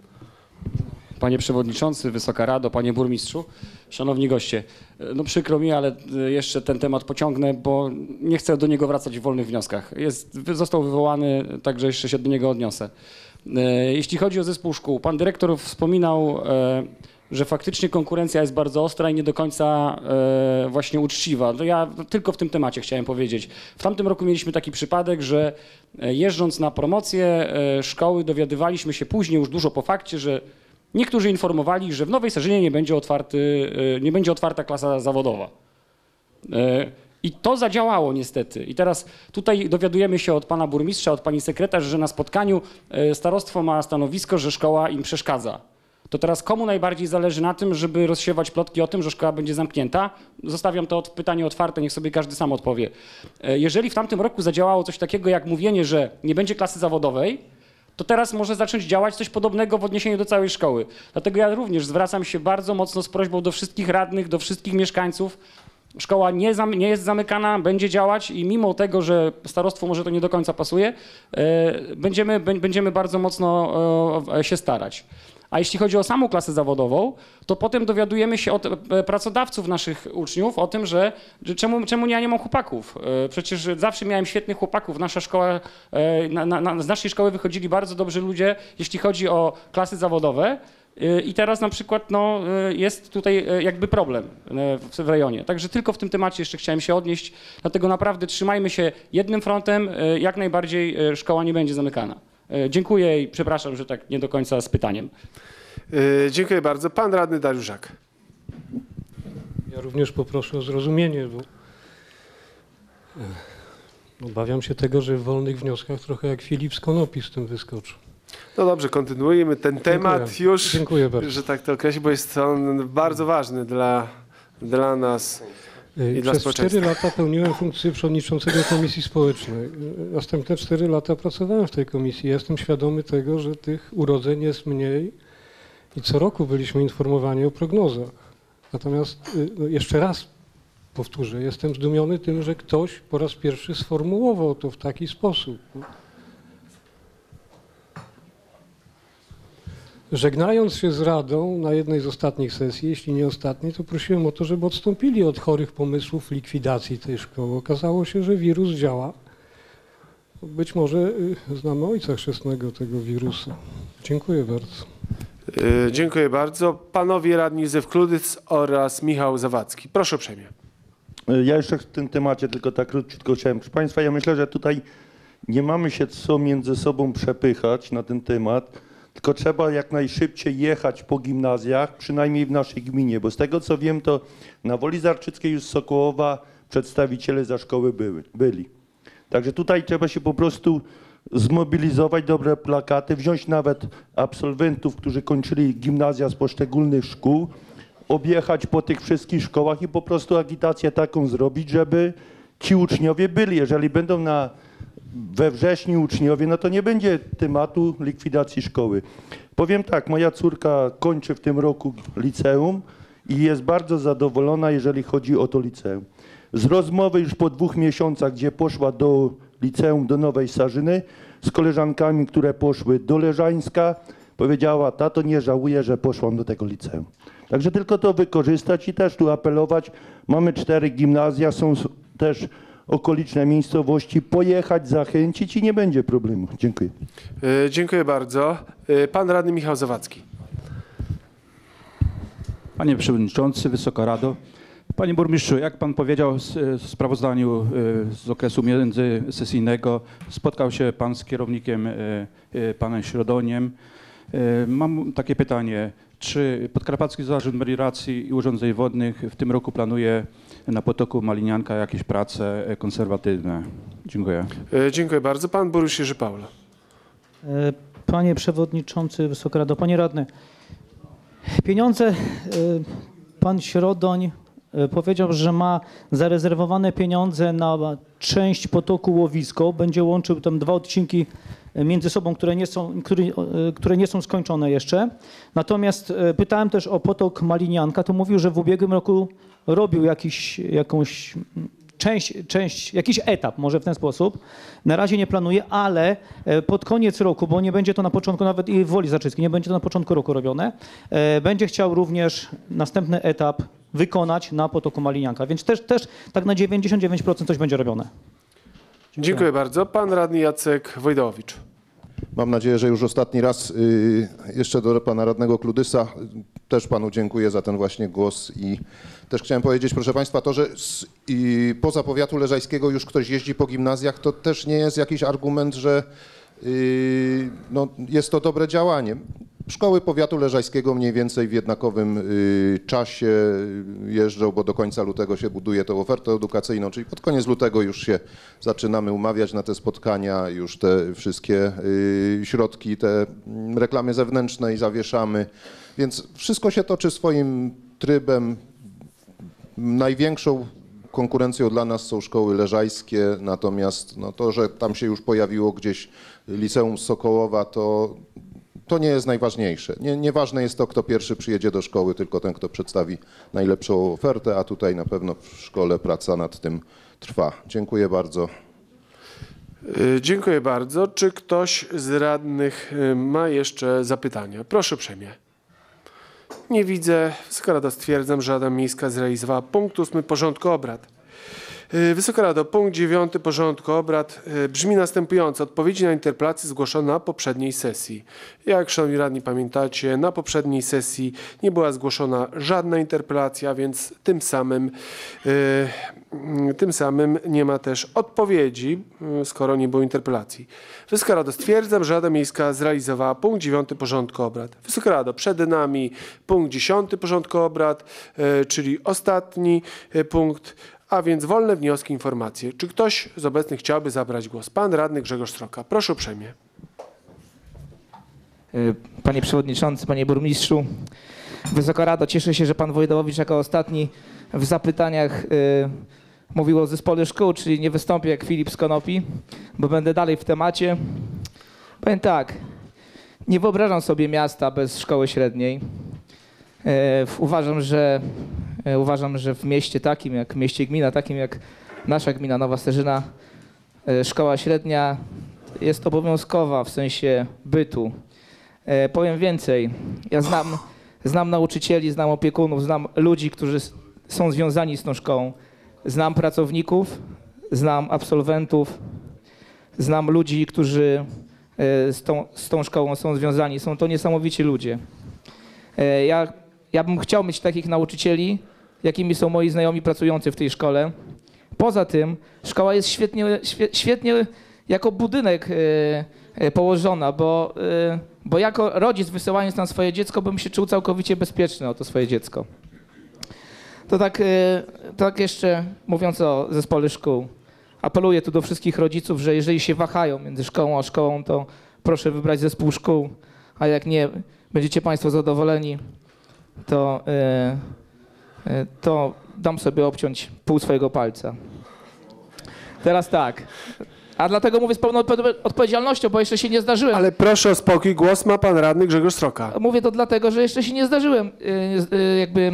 Panie Przewodniczący, Wysoka Rado, Panie Burmistrzu, Szanowni Goście. No przykro mi, ale jeszcze ten temat pociągnę, bo nie chcę do niego wracać w wolnych wnioskach. Jest, został wywołany, także jeszcze się do niego odniosę. Jeśli chodzi o zespół szkół, pan dyrektor wspominał, że faktycznie konkurencja jest bardzo ostra i nie do końca właśnie uczciwa. No ja tylko w tym temacie chciałem powiedzieć. W tamtym roku mieliśmy taki przypadek, że jeżdżąc na promocję szkoły dowiadywaliśmy się później, już dużo po fakcie, że niektórzy informowali, że w Nowej Sarzynie nie będzie, otwarty, nie będzie otwarta klasa zawodowa. I to zadziałało niestety. I teraz tutaj dowiadujemy się od pana burmistrza, od pani sekretarz, że na spotkaniu starostwo ma stanowisko, że szkoła im przeszkadza. To teraz komu najbardziej zależy na tym, żeby rozsiewać plotki o tym, że szkoła będzie zamknięta? Zostawiam to pytanie otwarte, niech sobie każdy sam odpowie. Jeżeli w tamtym roku zadziałało coś takiego jak mówienie, że nie będzie klasy zawodowej, to teraz może zacząć działać coś podobnego w odniesieniu do całej szkoły. Dlatego ja również zwracam się bardzo mocno z prośbą do wszystkich radnych, do wszystkich mieszkańców. Szkoła nie, zam, nie jest zamykana, będzie działać i mimo tego, że starostwu może to nie do końca pasuje, yy, będziemy, b, będziemy bardzo mocno yy, się starać. A jeśli chodzi o samą klasę zawodową, to potem dowiadujemy się od pracodawców naszych uczniów o tym, że, że czemu, czemu ja nie mam chłopaków. Przecież zawsze miałem świetnych chłopaków. Nasza szkoła, na, na, z naszej szkoły wychodzili bardzo dobrzy ludzie, jeśli chodzi o klasy zawodowe. I teraz na przykład no, jest tutaj jakby problem w rejonie. Także tylko w tym temacie jeszcze chciałem się odnieść. Dlatego naprawdę trzymajmy się jednym frontem. Jak najbardziej szkoła nie będzie zamykana. Dziękuję i przepraszam, że tak nie do końca z pytaniem. Dziękuję bardzo. Pan radny Dariusz Żak. Ja również poproszę o zrozumienie, bo obawiam się tego, że w wolnych wnioskach trochę jak Filip z Konopi z tym wyskoczy. No dobrze, kontynuujemy ten temat Dziękuję. już, Dziękuję bardzo. że tak to określić, bo jest on bardzo ważny dla, dla nas i dla Przez społeczeństwa. cztery lata pełniłem funkcję przewodniczącego Komisji Społecznej. Następne cztery lata pracowałem w tej komisji. Jestem świadomy tego, że tych urodzeń jest mniej i co roku byliśmy informowani o prognozach. Natomiast no, jeszcze raz powtórzę, jestem zdumiony tym, że ktoś po raz pierwszy sformułował to w taki sposób. Żegnając się z Radą na jednej z ostatnich sesji, jeśli nie ostatniej, to prosiłem o to, żeby odstąpili od chorych pomysłów likwidacji tej szkoły. Okazało się, że wirus działa. Być może znamy ojca chrzestnego tego wirusa. Dziękuję bardzo. Yy, dziękuję bardzo. Panowie radni Józef Kludyc oraz Michał Zawadzki. Proszę uprzejmie. Ja jeszcze w tym temacie tylko tak króciutko chciałem. Proszę Państwa, ja myślę, że tutaj nie mamy się co między sobą przepychać na ten temat, tylko trzeba jak najszybciej jechać po gimnazjach, przynajmniej w naszej gminie, bo z tego co wiem, to na Woli Zarczyckiej już z Sokołowa przedstawiciele za szkoły były, byli. Także tutaj trzeba się po prostu zmobilizować, dobre plakaty, wziąć nawet absolwentów, którzy kończyli gimnazja z poszczególnych szkół, objechać po tych wszystkich szkołach i po prostu agitację taką zrobić, żeby ci uczniowie byli. Jeżeli będą na, we wrześniu uczniowie, no to nie będzie tematu likwidacji szkoły. Powiem tak, moja córka kończy w tym roku liceum i jest bardzo zadowolona, jeżeli chodzi o to liceum. Z rozmowy już po dwóch miesiącach, gdzie poszła do liceum do Nowej Sarzyny, z koleżankami, które poszły do Leżańska, powiedziała: tato, nie żałuję, że poszłam do tego liceum. Także tylko to wykorzystać i też tu apelować. Mamy cztery gimnazja, są też okoliczne miejscowości, pojechać, zachęcić i nie będzie problemu. Dziękuję. Yy, dziękuję bardzo. Yy, pan radny Michał Zawadzki. Panie Przewodniczący, Wysoka Rado. Panie Burmistrzu, jak Pan powiedział w sprawozdaniu z okresu międzysesyjnego, spotkał się Pan z kierownikiem, Panem Środoniem. Mam takie pytanie, czy Podkarpacki Zarząd Melioracji i Urządzeń Wodnych w tym roku planuje na potoku Malinianka jakieś prace konserwatywne? Dziękuję. Yy, dziękuję bardzo. Pan burmistrz Jerzy Paula. Panie Przewodniczący, Wysoka Rado, Panie Radny, pieniądze, Pan Środoń powiedział, że ma zarezerwowane pieniądze na część potoku Łowisko, będzie łączył tam dwa odcinki między sobą, które nie są, które, które nie są skończone jeszcze. Natomiast pytałem też o potok Malinianka, to mówił, że w ubiegłym roku robił jakiś, jakąś część, część, jakiś etap, może w ten sposób. Na razie nie planuje, ale pod koniec roku, bo nie będzie to na początku, nawet i w Woli Zarczyckiej, nie będzie to na początku roku robione, będzie chciał również następny etap wykonać na potoku Malinianka, więc też, też tak na dziewięćdziesiąt dziewięć procent coś będzie robione. Dziękuję, Dziękuję bardzo. Pan radny Jacek Wojdowicz. Mam nadzieję, że już ostatni raz y, jeszcze do pana radnego Kludysa. Też panu dziękuję za ten właśnie głos i też chciałem powiedzieć, proszę państwa, to, że z, i poza powiatu leżajskiego już ktoś jeździ po gimnazjach, to też nie jest jakiś argument, że y, no, jest to dobre działanie. Szkoły powiatu leżajskiego mniej więcej w jednakowym y, czasie jeżdżą, bo do końca lutego się buduje tą ofertę edukacyjną, czyli pod koniec lutego już się zaczynamy umawiać na te spotkania, już te wszystkie y, środki, te reklamy zewnętrznej zawieszamy, więc wszystko się toczy swoim trybem. Największą konkurencją dla nas są szkoły leżajskie, natomiast no, to, że tam się już pojawiło gdzieś liceum z Sokołowa, to To nie jest najważniejsze. Nie, nieważne jest to, kto pierwszy przyjedzie do szkoły, tylko ten, kto przedstawi najlepszą ofertę, a tutaj na pewno w szkole praca nad tym trwa. Dziękuję bardzo. Yy, dziękuję bardzo. Czy ktoś z radnych yy, ma jeszcze zapytania? Proszę uprzejmie. Nie widzę. Wysoka Rada, stwierdzam, że Rada Miejska zrealizowała punkt ósmy porządku obrad. Wysoka Rado, punkt dziewiąty porządku obrad brzmi następująco. Odpowiedzi na interpelacje zgłoszone na poprzedniej sesji. Jak szanowni radni pamiętacie, na poprzedniej sesji nie była zgłoszona żadna interpelacja, więc tym samym, yy, tym samym nie ma też odpowiedzi, yy, skoro nie było interpelacji. Wysoka Rado, stwierdzam, że Rada Miejska zrealizowała punkt dziewiąty porządku obrad. Wysoka Rado, przed nami punkt dziesiąty porządku obrad, yy, czyli ostatni yy, punkt, a więc wolne wnioski, informacje. Czy ktoś z obecnych chciałby zabrać głos? Pan radny Grzegorz Sroka. Proszę uprzejmie. Panie Przewodniczący, Panie Burmistrzu, Wysoka Rado, cieszę się, że Pan Wojdowowicz jako ostatni w zapytaniach y, mówił o zespole szkół, czyli nie wystąpię jak Filip z Konopi, bo będę dalej w temacie. Powiem tak, nie wyobrażam sobie miasta bez szkoły średniej. Y, uważam, że, y, uważam, że w mieście takim jak w mieście gmina, takim jak nasza gmina Nowa Starzyna, y, szkoła średnia jest obowiązkowa w sensie bytu. E, powiem więcej, ja znam, znam nauczycieli, znam opiekunów, znam ludzi, którzy są związani z tą szkołą. Znam pracowników, znam absolwentów, znam ludzi, którzy e, z, tą, z tą szkołą są związani. Są to niesamowici ludzie. E, ja, ja bym chciał mieć takich nauczycieli, jakimi są moi znajomi pracujący w tej szkole. Poza tym szkoła jest świetnie, świetnie jako budynek e, położona, bo, e, bo jako rodzic wysyłając tam swoje dziecko bym się czuł całkowicie bezpieczny o to swoje dziecko. To tak, e, tak jeszcze mówiąc o zespole szkół, apeluję tu do wszystkich rodziców, że jeżeli się wahają między szkołą a szkołą, to proszę wybrać zespół szkół, a jak nie będziecie Państwo zadowoleni, to, e, e, to dam sobie obciąć pół swojego palca. Teraz tak. A dlatego mówię z pełną odpowiedzialnością, bo jeszcze się nie zdarzyłem. Ale proszę o spokój, głos ma pan radny Grzegorz Sroka. Mówię to dlatego, że jeszcze się nie zdarzyłem, jakby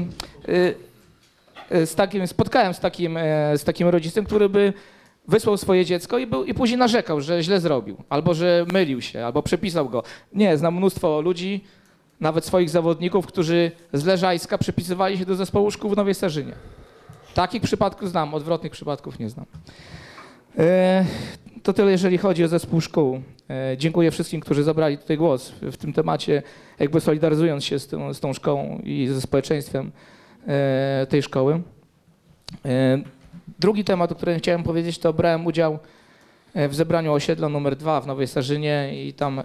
z takim, spotkałem z takim, z takim rodzicem, który by wysłał swoje dziecko i, był, i później narzekał, że źle zrobił, albo że mylił się, albo przepisał go. Nie, znam mnóstwo ludzi, nawet swoich zawodników, którzy z Leżajska przepisywali się do zespołu szkół w Nowej Starzynie. Takich przypadków znam, odwrotnych przypadków nie znam. To tyle, jeżeli chodzi o zespół szkół. Dziękuję wszystkim, którzy zabrali tutaj głos w tym temacie, jakby solidaryzując się z tą, z tą szkołą i ze społeczeństwem tej szkoły. Drugi temat, o którym chciałem powiedzieć, to brałem udział w zebraniu osiedla numer dwa w Nowej Starzynie i tam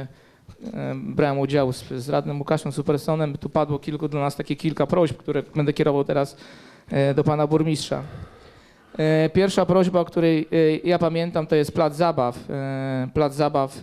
brałem udział z, z radnym Łukaszem Supersonem. Tu padło kilku dla nas takie kilka prośb, które będę kierował teraz do pana burmistrza. Pierwsza prośba, o której ja pamiętam, to jest plac zabaw. Plac zabaw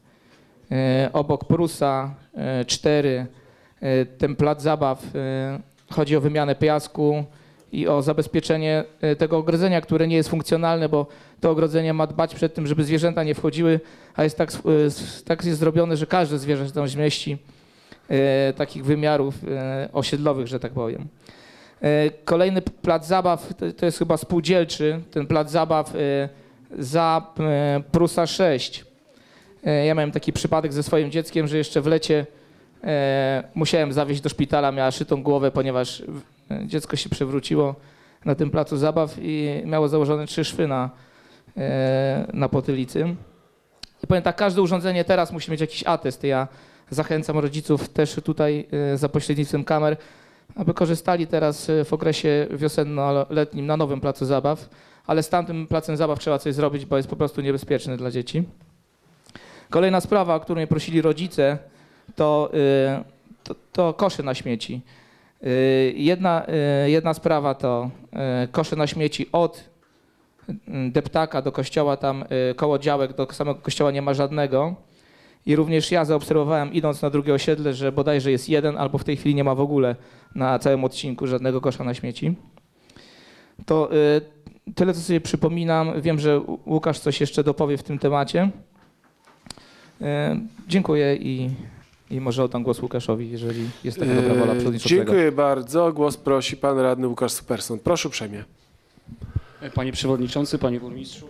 obok Prusa cztery. Ten plac zabaw, chodzi o wymianę piasku i o zabezpieczenie tego ogrodzenia, które nie jest funkcjonalne, bo to ogrodzenie ma dbać przed tym, żeby zwierzęta nie wchodziły, a jest tak, tak jest zrobione, że każde zwierzę się tam zmieści, takich wymiarów osiedlowych, że tak powiem. Kolejny plac zabaw, to jest chyba spółdzielczy, ten plac zabaw za Prusa sześć. Ja miałem taki przypadek ze swoim dzieckiem, że jeszcze w lecie musiałem zawieźć do szpitala, miała szytą głowę, ponieważ dziecko się przewróciło na tym placu zabaw i miało założone trzy szwy na, na potylicy. I powiem tak, każde urządzenie teraz musi mieć jakiś atest. Ja zachęcam rodziców też tutaj za pośrednictwem kamer, aby korzystali teraz w okresie wiosenno-letnim na nowym placu zabaw, ale z tamtym placem zabaw trzeba coś zrobić, bo jest po prostu niebezpieczny dla dzieci. Kolejna sprawa, o którą mnie prosili rodzice, to, to, to kosze na śmieci. Jedna, jedna sprawa to kosze na śmieci od deptaka do kościoła, tam koło działek do samego kościoła nie ma żadnego. I również ja zaobserwowałem, idąc na drugie osiedle, że bodajże jest jeden, albo w tej chwili nie ma w ogóle na całym odcinku żadnego kosza na śmieci. To y, tyle, co sobie przypominam. Wiem, że Łukasz coś jeszcze dopowie w tym temacie. Y, dziękuję i, i może oddam głos Łukaszowi, jeżeli jest taka dobra wola przewodniczącego. Dziękuję bardzo. Głos prosi pan radny Łukasz Superson. Proszę uprzejmie. Panie Przewodniczący, Panie Burmistrzu,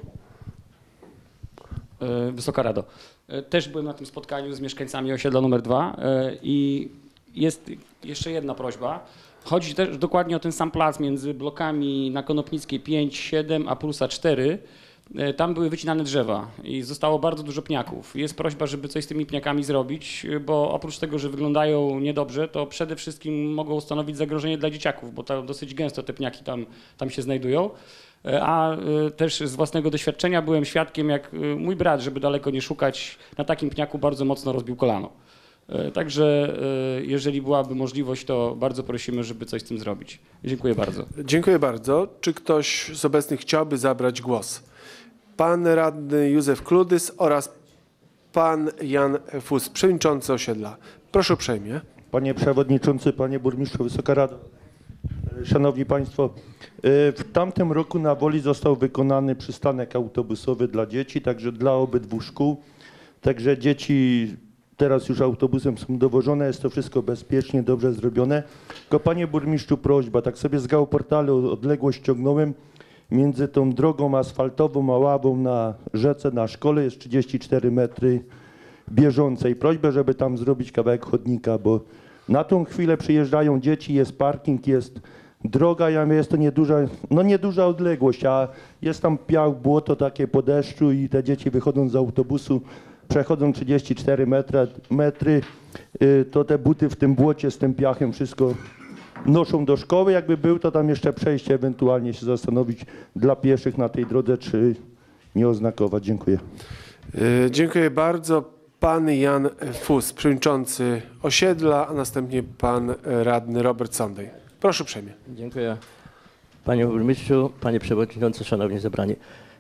Wysoka Rado. Też byłem na tym spotkaniu z mieszkańcami osiedla numer dwa i jest jeszcze jedna prośba. Chodzi też dokładnie o ten sam plac między blokami na Konopnickiej pięć, siedem, a Prusa cztery. Tam były wycinane drzewa i zostało bardzo dużo pniaków. Jest prośba, żeby coś z tymi pniakami zrobić, bo oprócz tego, że wyglądają niedobrze, to przede wszystkim mogą stanowić zagrożenie dla dzieciaków, bo to dosyć gęsto te pniaki tam, tam się znajdują. A też z własnego doświadczenia byłem świadkiem, jak mój brat, żeby daleko nie szukać, na takim pniaku bardzo mocno rozbił kolano. Także jeżeli byłaby możliwość, to bardzo prosimy, żeby coś z tym zrobić. Dziękuję bardzo. Dziękuję bardzo. Czy ktoś z obecnych chciałby zabrać głos? Pan radny Józef Kludys oraz pan Jan Fus, przewodniczący osiedla. Proszę uprzejmie. Panie Przewodniczący, Panie Burmistrzu, Wysoka Rado, Szanowni Państwo, w tamtym roku na Woli został wykonany przystanek autobusowy dla dzieci, także dla obydwu szkół. Także dzieci teraz już autobusem są dowożone, jest to wszystko bezpiecznie, dobrze zrobione. Tylko Panie Burmistrzu prośba, tak sobie z geoportalu odległość ściągnąłem, między tą drogą asfaltową a ławą na rzece, na szkole jest trzydzieści cztery metry bieżącej. Prośbę, żeby tam zrobić kawałek chodnika, bo na tą chwilę przyjeżdżają dzieci, jest parking, jest droga, ja mówię, jest to nieduża, no nieduża odległość, a jest tam piach, błoto takie po deszczu i te dzieci wychodzą z autobusu, przechodzą trzydzieści cztery metry, metry, to te buty w tym błocie z tym piachem wszystko noszą do szkoły. Jakby był to tam jeszcze przejście, ewentualnie się zastanowić dla pieszych na tej drodze, czy nie oznakować. Dziękuję. Yy, dziękuję bardzo. Pan Jan Fus, przewodniczący osiedla, a następnie pan radny Robert Sondej. Proszę uprzejmie. Dziękuję. Panie Burmistrzu, Panie Przewodniczący, Szanowni Zebrani.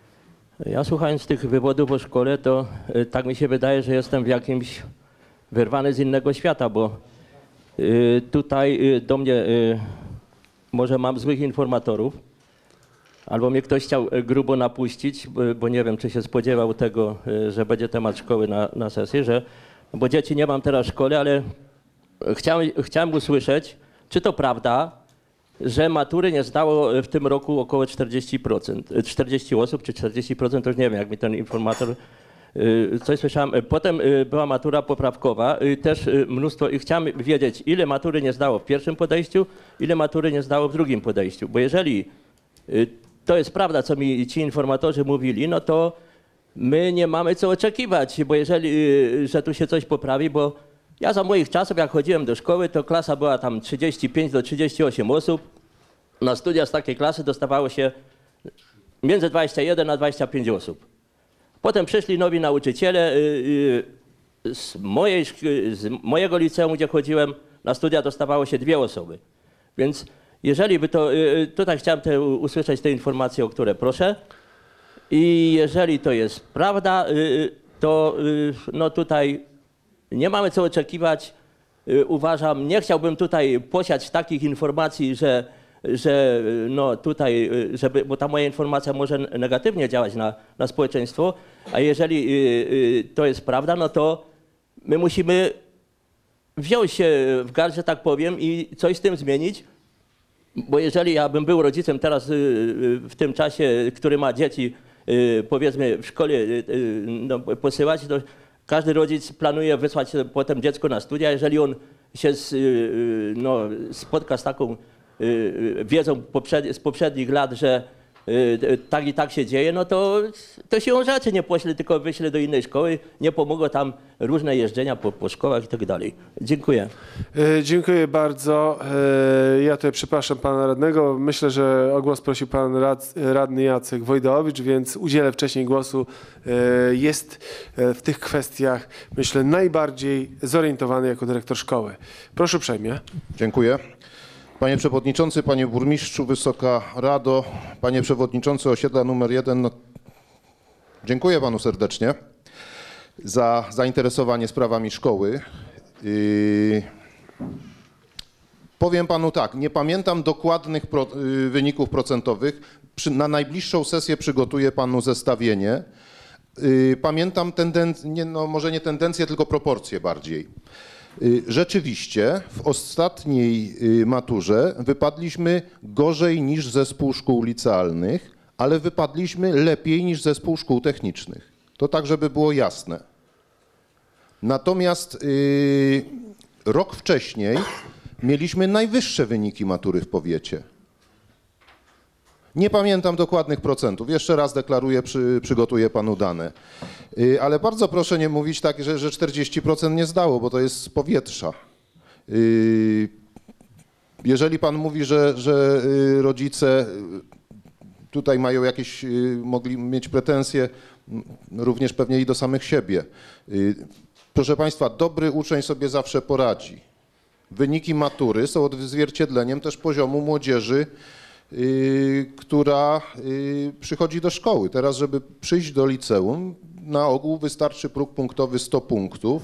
Ja słuchając tych wywodów o szkole, to y, tak mi się wydaje, że jestem w jakimś wyrwany z innego świata, bo y, tutaj y, do mnie y, może mam złych informatorów, albo mnie ktoś chciał grubo napuścić, bo, bo nie wiem, czy się spodziewał tego, y, że będzie temat szkoły na, na sesji, że, bo dzieci nie mam teraz w szkole, ale chciałem, chciałem usłyszeć, czy to prawda, że matury nie zdało w tym roku około czterdzieści procent, czterdzieści osób, czy czterdzieści procent, to już nie wiem, jak mi ten informator, coś słyszałem. Potem była matura poprawkowa, też mnóstwo, i chciałem wiedzieć, ile matury nie zdało w pierwszym podejściu, ile matury nie zdało w drugim podejściu, bo jeżeli to jest prawda, co mi ci informatorzy mówili, no to my nie mamy co oczekiwać, bo jeżeli, że tu się coś poprawi, bo ja za moich czasów, jak chodziłem do szkoły, to klasa była tam trzydzieści pięć do trzydziestu ośmiu osób. Na studia z takiej klasy dostawało się między dwadzieścia jeden a dwadzieścia pięć osób. Potem przyszli nowi nauczyciele. Z, mojej, z mojego liceum, gdzie chodziłem, na studia dostawało się dwie osoby. Więc jeżeli by to, tutaj chciałem te, usłyszeć te informacje, o które proszę. I jeżeli to jest prawda, to no tutaj nie mamy co oczekiwać. Uważam, nie chciałbym tutaj posiać takich informacji, że, że no tutaj, żeby, bo ta moja informacja może negatywnie działać na, na społeczeństwo, a jeżeli to jest prawda, no to my musimy wziąć się w garść, że tak powiem, i coś z tym zmienić, bo jeżeli ja bym był rodzicem teraz w tym czasie, który ma dzieci, powiedzmy w szkole no, posyłać, to każdy rodzic planuje wysłać potem dziecko na studia. Jeżeli on się z, no, spotka z taką wiedzą z poprzednich lat, że tak i tak się dzieje, no to, to się on rzeczy nie pośle, tylko wyśle do innej szkoły. Nie pomogło tam różne jeżdżenia po, po szkołach i tak dalej. Dziękuję. E, dziękuję bardzo. E, ja tutaj przepraszam pana radnego. Myślę, że o głos prosił pan rad, radny Jacek Wojdowicz, więc udzielę wcześniej głosu. E, jest w tych kwestiach, myślę, najbardziej zorientowany jako dyrektor szkoły. Proszę uprzejmie. Dziękuję. Panie Przewodniczący, Panie Burmistrzu, Wysoka Rado, Panie Przewodniczący osiedla numer jeden, no, dziękuję Panu serdecznie za zainteresowanie sprawami szkoły. Yy, powiem Panu tak, nie pamiętam dokładnych pro, yy, wyników procentowych. Przy, na najbliższą sesję przygotuję Panu zestawienie. Yy, pamiętam tendencje, no może nie tendencje, tylko proporcje bardziej. Rzeczywiście w ostatniej maturze wypadliśmy gorzej niż zespół szkół licealnych, ale wypadliśmy lepiej niż zespół szkół technicznych. To tak, żeby było jasne. Natomiast yy, rok wcześniej mieliśmy najwyższe wyniki matury w powiecie. Nie pamiętam dokładnych procentów. Jeszcze raz deklaruję, przy, przygotuję panu dane. Yy, ale bardzo proszę nie mówić tak, że, że czterdzieści procent nie zdało, bo to jest z powietrza. Yy, jeżeli pan mówi, że, że yy, rodzice tutaj mają jakieś, yy, mogli mieć pretensje, również pewnie i do samych siebie. Yy, proszę państwa, dobry uczeń sobie zawsze poradzi. Wyniki matury są odzwierciedleniem też poziomu młodzieży, Yy, która yy, przychodzi do szkoły. Teraz, żeby przyjść do liceum, na ogół wystarczy próg punktowy sto punktów,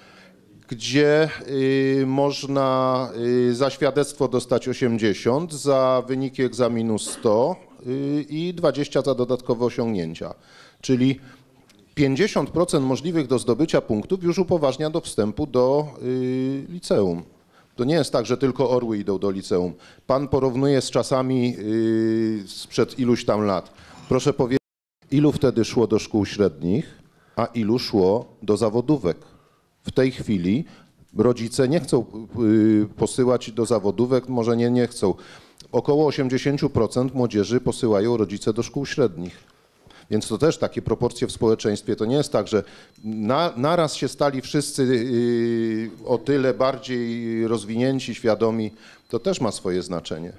gdzie yy, można yy, za świadectwo dostać osiemdziesiąt, za wyniki egzaminu sto yy, i dwadzieścia za dodatkowe osiągnięcia. Czyli pięćdziesiąt procent możliwych do zdobycia punktów już upoważnia do wstępu do yy, liceum. To nie jest tak, że tylko orły idą do liceum. Pan porównuje z czasami yy, sprzed iluś tam lat. Proszę powiedzieć, ilu wtedy szło do szkół średnich, a ilu szło do zawodówek? W tej chwili rodzice nie chcą yy, posyłać do zawodówek, może nie, nie chcą. Około osiemdziesiąt procent młodzieży posyłają rodzice do szkół średnich. Więc to też takie proporcje w społeczeństwie. To nie jest tak, że na, naraz się stali wszyscy yy, o tyle bardziej rozwinięci, świadomi. To też ma swoje znaczenie.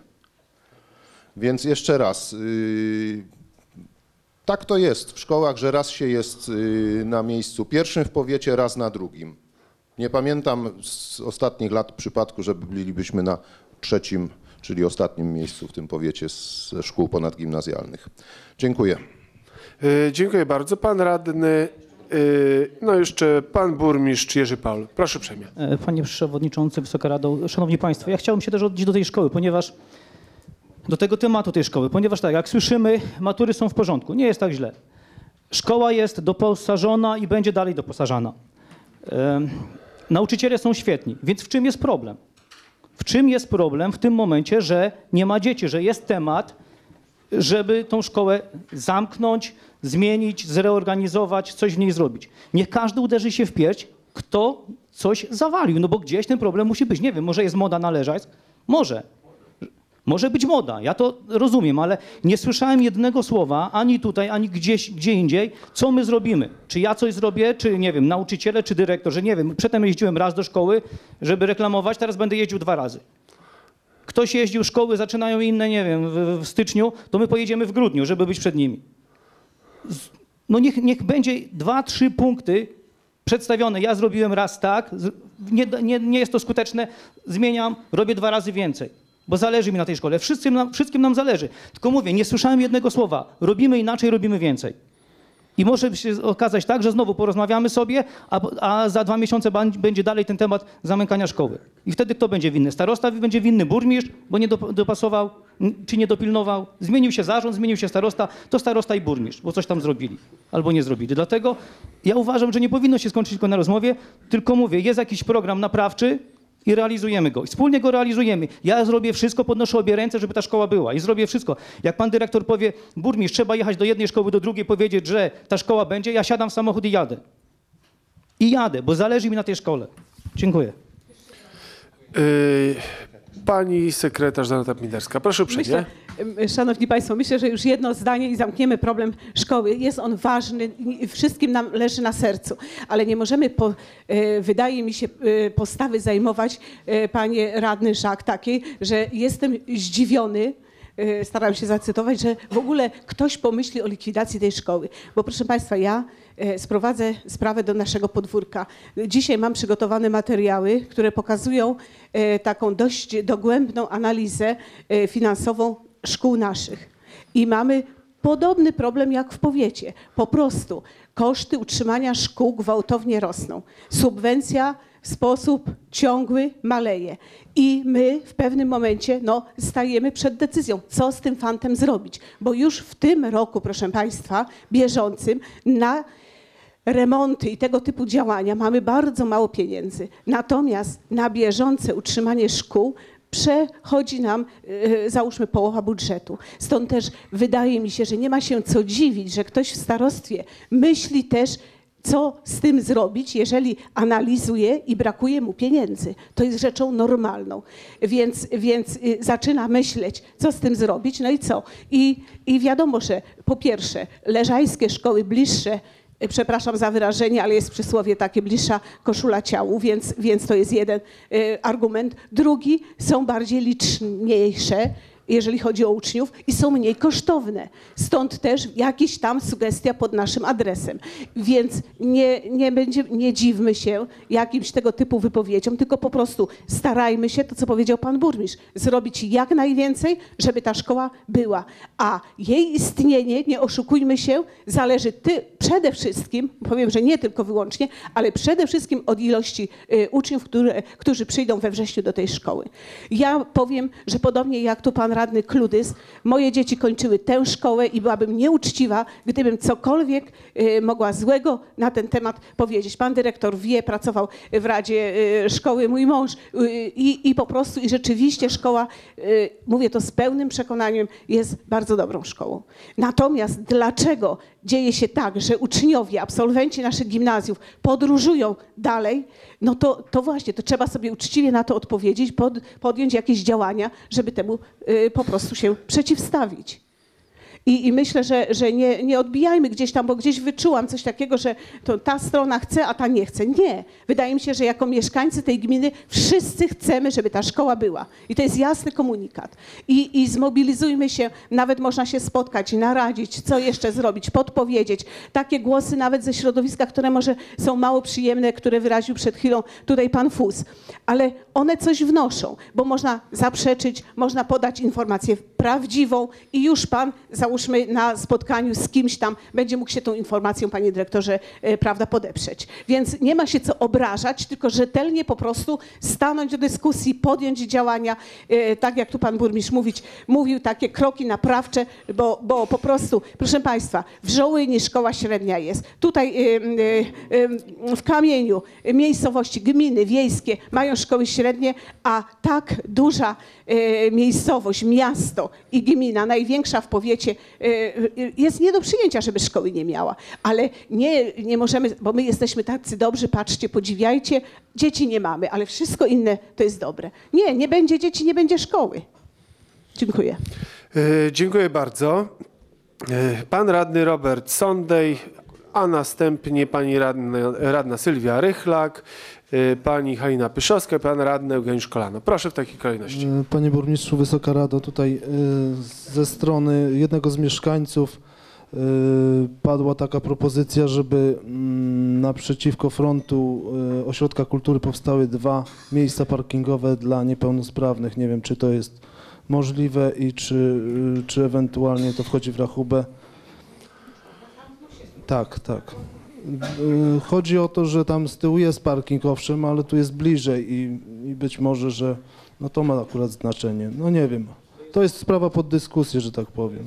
Więc jeszcze raz, yy, tak to jest w szkołach, że raz się jest yy, na miejscu pierwszym w powiecie, raz na drugim. Nie pamiętam z ostatnich lat przypadku, żeby bylibyśmy na trzecim, czyli ostatnim miejscu w tym powiecie ze szkół ponadgimnazjalnych. Dziękuję. Dziękuję bardzo. Pan radny, no jeszcze pan burmistrz Jerzy Paul. Proszę uprzejmie. Panie Przewodniczący, Wysoka Rado, Szanowni Państwo, ja chciałbym się też odnieść do tej szkoły, ponieważ do tego tematu tej szkoły, ponieważ tak, jak słyszymy, matury są w porządku, nie jest tak źle. Szkoła jest doposażona i będzie dalej doposażana. E, nauczyciele są świetni, więc w czym jest problem? W czym jest problem w tym momencie, że nie ma dzieci, że jest temat, żeby tą szkołę zamknąć, zmienić, zreorganizować, coś w niej zrobić. Niech każdy uderzy się w pierś, kto coś zawalił, no bo gdzieś ten problem musi być. Nie wiem, może jest moda na leżajsk? Może. Może być moda, ja to rozumiem, ale nie słyszałem jednego słowa, ani tutaj, ani gdzieś, gdzie indziej, co my zrobimy. Czy ja coś zrobię, czy nie wiem, nauczyciele, czy dyrektor, że nie wiem. Przedtem jeździłem raz do szkoły, żeby reklamować, teraz będę jeździł dwa razy. Ktoś jeździł, szkoły zaczynają inne, nie wiem, w, w styczniu, to my pojedziemy w grudniu, żeby być przed nimi. No niech, niech będzie dwa, trzy punkty przedstawione. Ja zrobiłem raz tak, nie, nie, nie jest to skuteczne, zmieniam, robię dwa razy więcej, bo zależy mi na tej szkole. Wszystkim nam, wszystkim nam zależy. Tylko mówię, nie słyszałem jednego słowa. Robimy inaczej, robimy więcej. I może się okazać tak, że znowu porozmawiamy sobie, a, a za dwa miesiące będzie dalej ten temat zamykania szkoły. I wtedy kto będzie winny? Starosta będzie winny, burmistrz, bo nie dopasował, czy nie dopilnował. Zmienił się zarząd, zmienił się starosta, to starosta i burmistrz, bo coś tam zrobili albo nie zrobili. Dlatego ja uważam, że nie powinno się skończyć tylko na rozmowie, tylko mówię, jest jakiś program naprawczy, i realizujemy go. I wspólnie go realizujemy. Ja zrobię wszystko, podnoszę obie ręce, żeby ta szkoła była. I zrobię wszystko. Jak pan dyrektor powie, burmistrz, trzeba jechać do jednej szkoły, do drugiej, powiedzieć, że ta szkoła będzie, ja siadam w samochód i jadę. I jadę, bo zależy mi na tej szkole. Dziękuję. Yy, pani sekretarz Danuta Minderska. Proszę uprzejmie. Myślę, szanowni Państwo, myślę, że już jedno zdanie i zamkniemy problem szkoły. Jest on ważny, wszystkim nam leży na sercu, ale nie możemy, po, wydaje mi się, postawy zajmować, panie radny Żak, takiej, że jestem zdziwiony, staram się zacytować, że w ogóle ktoś pomyśli o likwidacji tej szkoły. Bo proszę Państwa, ja sprowadzę sprawę do naszego podwórka. Dzisiaj mam przygotowane materiały, które pokazują taką dość dogłębną analizę finansową szkół naszych. I mamy podobny problem jak w powiecie. Po prostu koszty utrzymania szkół gwałtownie rosną. Subwencja w sposób ciągły maleje. I my w pewnym momencie no, stajemy przed decyzją, co z tym fantem zrobić. Bo już w tym roku, proszę Państwa, bieżącym na remonty i tego typu działania mamy bardzo mało pieniędzy. Natomiast na bieżące utrzymanie szkół przechodzi nam, yy, załóżmy, połowa budżetu. Stąd też wydaje mi się, że nie ma się co dziwić, że ktoś w starostwie myśli też, co z tym zrobić, jeżeli analizuje i brakuje mu pieniędzy. To jest rzeczą normalną. Więc, więc zaczyna myśleć, co z tym zrobić, no i co? I, i wiadomo, że po pierwsze, leżajskie szkoły bliższe, przepraszam za wyrażenie, ale jest przysłowie takie, bliższa koszula ciału, więc, więc to jest jeden y, argument. Drugi, są bardziej liczniejsze, jeżeli chodzi o uczniów, i są mniej kosztowne. Stąd też jakaś tam sugestia pod naszym adresem. Więc nie, nie, będzie, nie dziwmy się jakimś tego typu wypowiedziom, tylko po prostu starajmy się, to co powiedział pan burmistrz, zrobić jak najwięcej, żeby ta szkoła była. A jej istnienie, nie oszukujmy się, zależy ty, przede wszystkim, powiem, że nie tylko wyłącznie, ale przede wszystkim od ilości y, uczniów, które, którzy przyjdą we wrześniu do tej szkoły. Ja powiem, że podobnie jak tu pan radny Kludys, moje dzieci kończyły tę szkołę i byłabym nieuczciwa, gdybym cokolwiek y, mogła złego na ten temat powiedzieć. Pan dyrektor wie, pracował w Radzie y, Szkoły, mój mąż y, i, i po prostu i rzeczywiście szkoła, y, mówię to z pełnym przekonaniem, jest bardzo dobrą szkołą. Natomiast dlaczego dzieje się tak, że uczniowie, absolwenci naszych gimnazjów podróżują dalej, no to, to właśnie, to trzeba sobie uczciwie na to odpowiedzieć, pod, podjąć jakieś działania, żeby temu y, po prostu się przeciwstawić. I, I myślę, że, że nie, nie odbijajmy gdzieś tam, bo gdzieś wyczułam coś takiego, że to ta strona chce, a ta nie chce. Nie. Wydaje mi się, że jako mieszkańcy tej gminy wszyscy chcemy, żeby ta szkoła była. I to jest jasny komunikat. I, i zmobilizujmy się, nawet można się spotkać, naradzić, co jeszcze zrobić, podpowiedzieć. Takie głosy nawet ze środowiska, które może są mało przyjemne, które wyraził przed chwilą tutaj pan Fus. Ale one coś wnoszą, bo można zaprzeczyć, można podać informację prawdziwą i już pan, załóżmy na spotkaniu z kimś tam, będzie mógł się tą informacją, panie dyrektorze, prawda, podeprzeć. Więc nie ma się co obrażać, tylko rzetelnie po prostu stanąć do dyskusji, podjąć działania, tak jak tu pan burmistrz mówić, mówił, takie kroki naprawcze, bo, bo po prostu, proszę państwa, w Żołyni szkoła średnia jest. Tutaj w Kamieniu miejscowości, gminy wiejskie mają szkoły średnie, a tak duża miejscowość, miasto i gmina, największa w powiecie, jest nie do przyjęcia, żeby szkoły nie miała. Ale nie, nie możemy, bo my jesteśmy tacy dobrzy, patrzcie, podziwiajcie, dzieci nie mamy, ale wszystko inne to jest dobre. Nie, nie będzie dzieci, nie będzie szkoły. Dziękuję. E, dziękuję bardzo. E, pan radny Robert Sondej, a następnie pani radna, radna Sylwia Rychlak, e, pani Halina Pyszowska i pan radny Eugeniusz Kolano. Proszę w takiej kolejności. Panie burmistrzu, Wysoka Rado, tutaj y, ze strony jednego z mieszkańców y, padła taka propozycja, żeby y, naprzeciwko frontu y, Ośrodka Kultury powstały dwa miejsca parkingowe dla niepełnosprawnych. Nie wiem, czy to jest możliwe i czy, y, czy ewentualnie to wchodzi w rachubę. Tak, tak. Chodzi o to, że tam z tyłu jest parking, owszem, ale tu jest bliżej i, i być może, że no to ma akurat znaczenie. No nie wiem. To jest sprawa pod dyskusję, że tak powiem.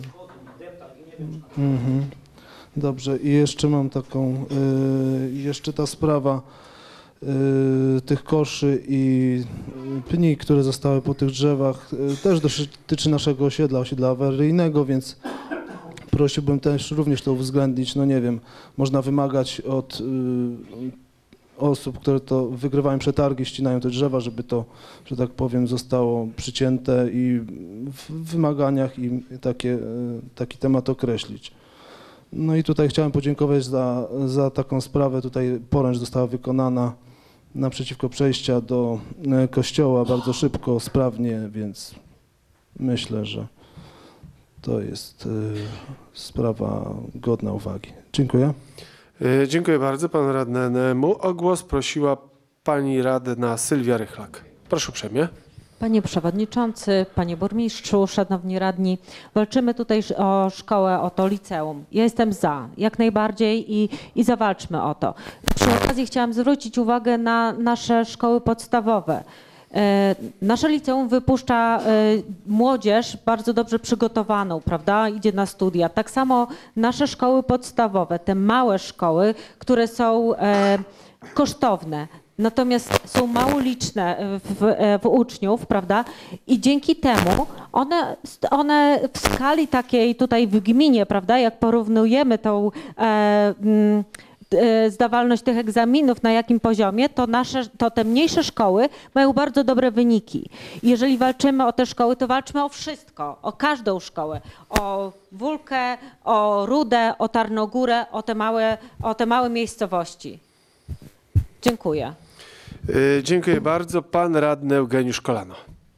Mhm. Dobrze. I jeszcze mam taką, y, jeszcze ta sprawa y, tych koszy i pni, które zostały po tych drzewach, y, też dotyczy naszego osiedla, osiedla awaryjnego, więc prosiłbym też również to uwzględnić, no nie wiem, można wymagać od y, osób, które to wygrywają przetargi, ścinają te drzewa, żeby to, że tak powiem, zostało przycięte i w wymaganiach i takie, y, taki temat określić. No i tutaj chciałem podziękować za, za taką sprawę, tutaj poręcz została wykonana naprzeciwko przejścia do y, kościoła bardzo szybko, sprawnie, więc myślę, że to jest y, sprawa godna uwagi. Dziękuję. E, dziękuję bardzo panu radnemu. O głos prosiła pani radna Sylwia Rychlak. Proszę uprzejmie. Panie Przewodniczący, Panie Burmistrzu, Szanowni Radni, walczymy tutaj o szkołę, o to liceum. Ja jestem za, jak najbardziej i, i zawalczmy o to. Przy okazji chciałam zwrócić uwagę na nasze szkoły podstawowe. Nasze liceum wypuszcza młodzież bardzo dobrze przygotowaną, prawda, idzie na studia. Tak samo nasze szkoły podstawowe, te małe szkoły, które są kosztowne, natomiast są mało liczne w, w uczniów, prawda, i dzięki temu one, one w skali takiej tutaj w gminie, prawda, jak porównujemy tą e, zdawalność tych egzaminów, na jakim poziomie, to, nasze, to te mniejsze szkoły mają bardzo dobre wyniki. Jeżeli walczymy o te szkoły, to walczmy o wszystko, o każdą szkołę, o Wólkę, o Rudę, o Tarnogórę, o te małe, o te małe miejscowości. Dziękuję. Y, Dziękuję bardzo. Pan radny Eugeniusz Kolano.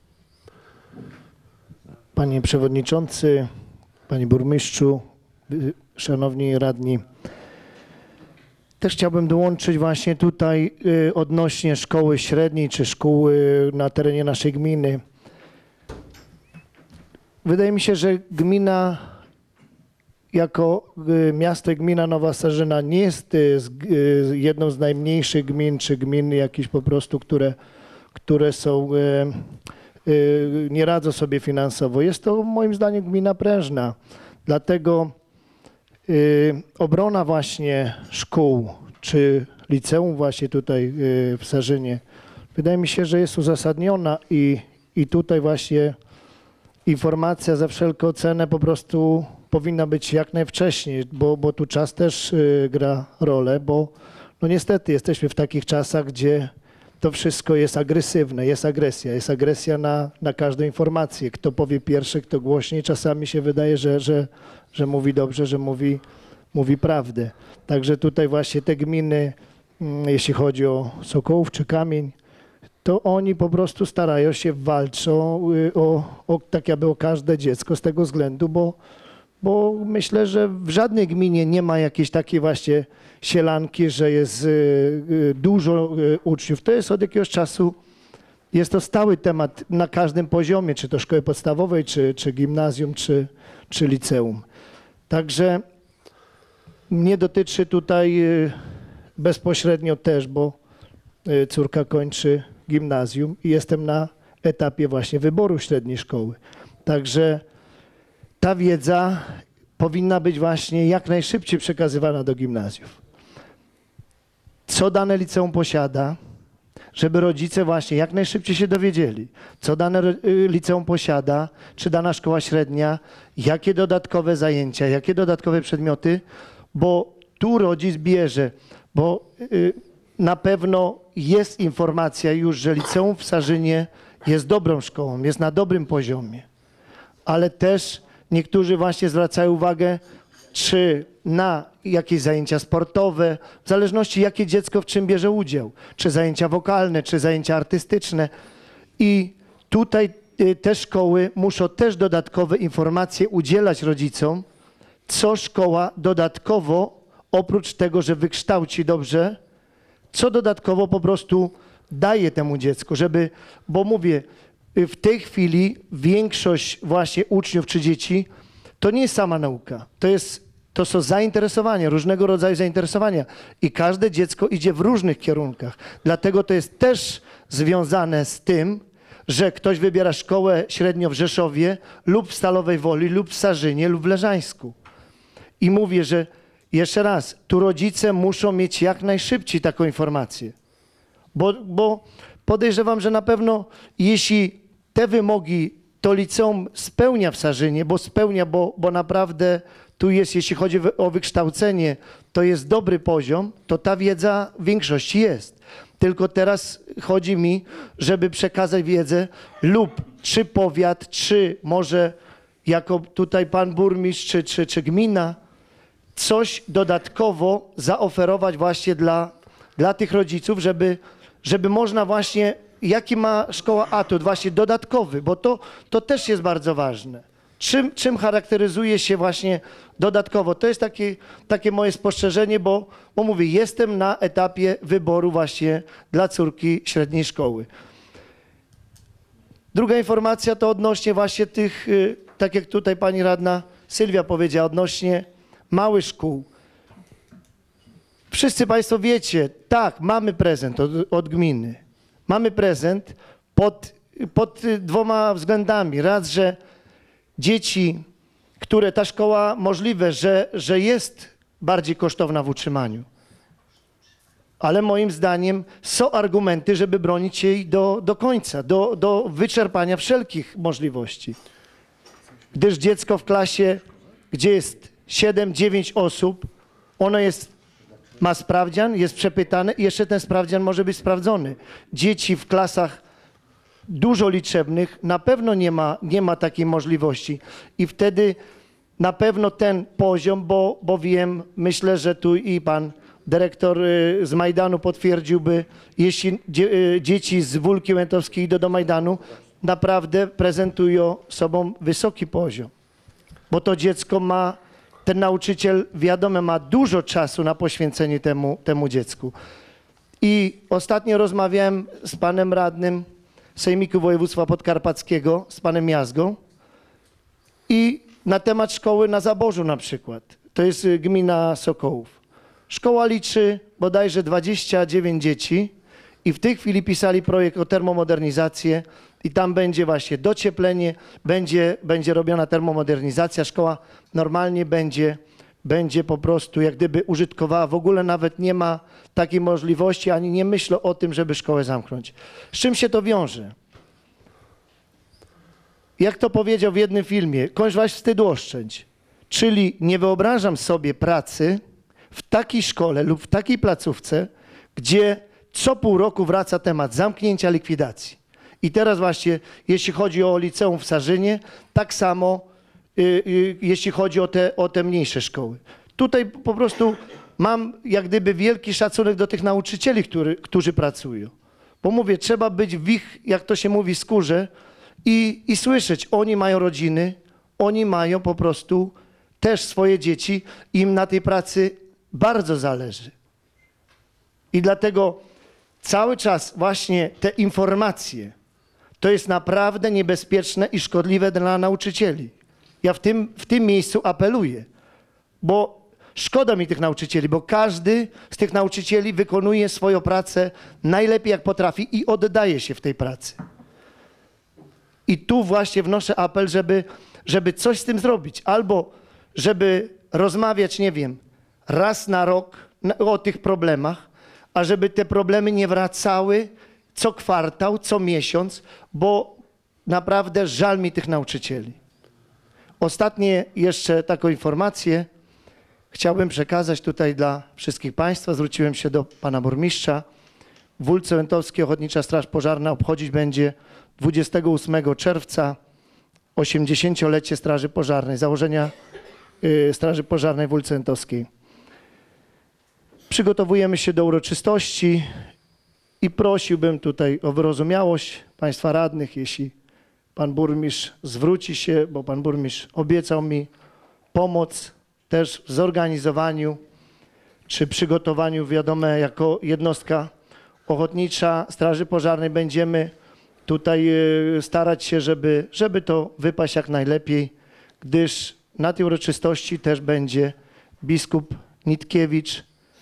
Panie Przewodniczący, Panie Burmistrzu, y, Szanowni Radni. Też chciałbym dołączyć właśnie tutaj y, odnośnie szkoły średniej czy szkół y, na terenie naszej gminy. Wydaje mi się, że gmina jako y, miasto i gmina Nowa Sarzyna nie jest y, z, y, jedną z najmniejszych gmin czy gmin jakieś po prostu, które, które są, y, y, nie radzą sobie finansowo. Jest to moim zdaniem gmina prężna. Dlatego y, obrona właśnie szkół czy liceum właśnie tutaj y, w Sarzynie wydaje mi się, że jest uzasadniona i, i tutaj właśnie informacja za wszelką cenę po prostu powinna być jak najwcześniej, bo, bo tu czas też y, gra rolę, bo no niestety jesteśmy w takich czasach, gdzie to wszystko jest agresywne, jest agresja, jest agresja na, na każdą informację. Kto powie pierwszy, kto głośniej, czasami się wydaje, że, że, że mówi dobrze, że mówi, mówi prawdę. Także tutaj właśnie te gminy, mm, jeśli chodzi o Sokołów czy Kamień, to oni po prostu starają się, walczą y, o, o tak jakby o każde dziecko z tego względu, bo, bo myślę, że w żadnej gminie nie ma jakiejś takiej właśnie sielanki, że jest y, y, dużo y, uczniów. To jest od jakiegoś czasu, jest to stały temat na każdym poziomie, czy to szkoły podstawowej, czy, czy gimnazjum, czy, czy liceum. Także mnie dotyczy tutaj y, bezpośrednio też, bo y, córka kończy gimnazjum i jestem na etapie właśnie wyboru średniej szkoły. Także ta wiedza powinna być właśnie jak najszybciej przekazywana do gimnazjów. Co dane liceum posiada, żeby rodzice właśnie jak najszybciej się dowiedzieli, co dane liceum posiada, czy dana szkoła średnia, jakie dodatkowe zajęcia, jakie dodatkowe przedmioty, bo tu rodzic bierze, bo y, na pewno jest informacja już, że liceum w Sarzynie jest dobrą szkołą, jest na dobrym poziomie, ale też niektórzy właśnie zwracają uwagę, czy na jakieś zajęcia sportowe, w zależności jakie dziecko w czym bierze udział, czy zajęcia wokalne, czy zajęcia artystyczne. I tutaj te szkoły muszą też dodatkowe informacje udzielać rodzicom, co szkoła dodatkowo, oprócz tego, że wykształci dobrze, co dodatkowo po prostu daje temu dziecku, żeby, bo mówię, w tej chwili większość właśnie uczniów czy dzieci to nie jest sama nauka, to, jest, to są zainteresowania, różnego rodzaju zainteresowania i każde dziecko idzie w różnych kierunkach. Dlatego to jest też związane z tym, że ktoś wybiera szkołę średnią w Rzeszowie lub w Stalowej Woli, lub w Sarzynie, lub w Leżańsku. I mówię, że jeszcze raz, tu rodzice muszą mieć jak najszybciej taką informację, bo, bo podejrzewam, że na pewno jeśli te wymogi to liceum spełnia w Sarzynie, bo spełnia, bo, bo naprawdę tu jest, jeśli chodzi o wykształcenie, to jest dobry poziom, to ta wiedza w większości jest. Tylko teraz chodzi mi, żeby przekazać wiedzę lub czy powiat, czy może jako tutaj pan burmistrz, czy, czy, czy gmina, coś dodatkowo zaoferować właśnie dla, dla tych rodziców, żeby, żeby można właśnie, jaki ma szkoła atut, właśnie dodatkowy, bo to, to też jest bardzo ważne. Czym, czym charakteryzuje się właśnie dodatkowo? To jest takie, takie moje spostrzeżenie, bo, bo mówię, jestem na etapie wyboru właśnie dla córki średniej szkoły. Druga informacja to odnośnie właśnie tych, tak jak tutaj pani radna Sylwia powiedziała, odnośnie małych szkół. Wszyscy państwo wiecie, tak, mamy prezent od, od gminy. Mamy prezent pod, pod dwoma względami. Raz, że dzieci, które ta szkoła możliwe, że, że jest bardziej kosztowna w utrzymaniu. Ale moim zdaniem są argumenty, żeby bronić jej do, do końca, do, do wyczerpania wszelkich możliwości. Gdyż dziecko w klasie, gdzie jest siedem dziewięć osób, ono jest ma sprawdzian, jest przepytany i jeszcze ten sprawdzian może być sprawdzony. Dzieci w klasach dużo liczebnych na pewno nie ma, nie ma takiej możliwości i wtedy na pewno ten poziom, bo, bo wiem, myślę, że tu i pan dyrektor z Majdanu potwierdziłby, jeśli dzie, dzieci z Wólki Łętowskiej idą do Majdanu, naprawdę prezentują sobą wysoki poziom, bo to dziecko ma, ten nauczyciel wiadomo ma dużo czasu na poświęcenie temu, temu dziecku. I ostatnio rozmawiałem z panem radnym Sejmiku Województwa Podkarpackiego, z panem Jazgą i na temat szkoły na Zaborzu na przykład, to jest gmina Sokołów. Szkoła liczy bodajże dwadzieścia dziewięć dzieci i w tej chwili pisali projekt o termomodernizację i tam będzie właśnie docieplenie, będzie, będzie robiona termomodernizacja, szkoła normalnie będzie, będzie po prostu jak gdyby użytkowała, w ogóle nawet nie ma takiej możliwości, ani nie myślę o tym, żeby szkołę zamknąć. Z czym się to wiąże? Jak to powiedział w jednym filmie, kończ wstydu oszczędź, czyli nie wyobrażam sobie pracy w takiej szkole lub w takiej placówce, gdzie co pół roku wraca temat zamknięcia, likwidacji. I teraz właśnie, jeśli chodzi o liceum w Sarzynie, tak samo y, y, jeśli chodzi o te, o te mniejsze szkoły. Tutaj po prostu mam jak gdyby wielki szacunek do tych nauczycieli, który, którzy pracują. Bo mówię, trzeba być w ich, jak to się mówi, skórze i, i słyszeć, oni mają rodziny, oni mają po prostu też swoje dzieci, im na tej pracy bardzo zależy. I dlatego cały czas właśnie te informacje to jest naprawdę niebezpieczne i szkodliwe dla nauczycieli. Ja w tym, w tym miejscu apeluję, bo szkoda mi tych nauczycieli, bo każdy z tych nauczycieli wykonuje swoją pracę najlepiej jak potrafi i oddaje się w tej pracy. I tu właśnie wnoszę apel, żeby, żeby coś z tym zrobić. Albo żeby rozmawiać, nie wiem, raz na rok o tych problemach, a żeby te problemy nie wracały co kwartał, co miesiąc, bo naprawdę żal mi tych nauczycieli. Ostatnie jeszcze taką informację chciałbym przekazać tutaj dla wszystkich państwa. Zwróciłem się do pana burmistrza. W Wólce Łętowskiej Ochotnicza Straż Pożarna obchodzić będzie dwudziestego ósmego czerwca osiemdziesięciolecie Straży Pożarnej, założenia y, Straży Pożarnej w Wólce Łętowskiej. Przygotowujemy się do uroczystości i prosiłbym tutaj o wyrozumiałość państwa radnych, jeśli pan burmistrz zwróci się, bo pan burmistrz obiecał mi pomoc też w zorganizowaniu czy przygotowaniu, wiadomo, jako jednostka ochotnicza Straży Pożarnej będziemy tutaj starać się, żeby, żeby to wypaść jak najlepiej, gdyż na tej uroczystości też będzie biskup Nitkiewicz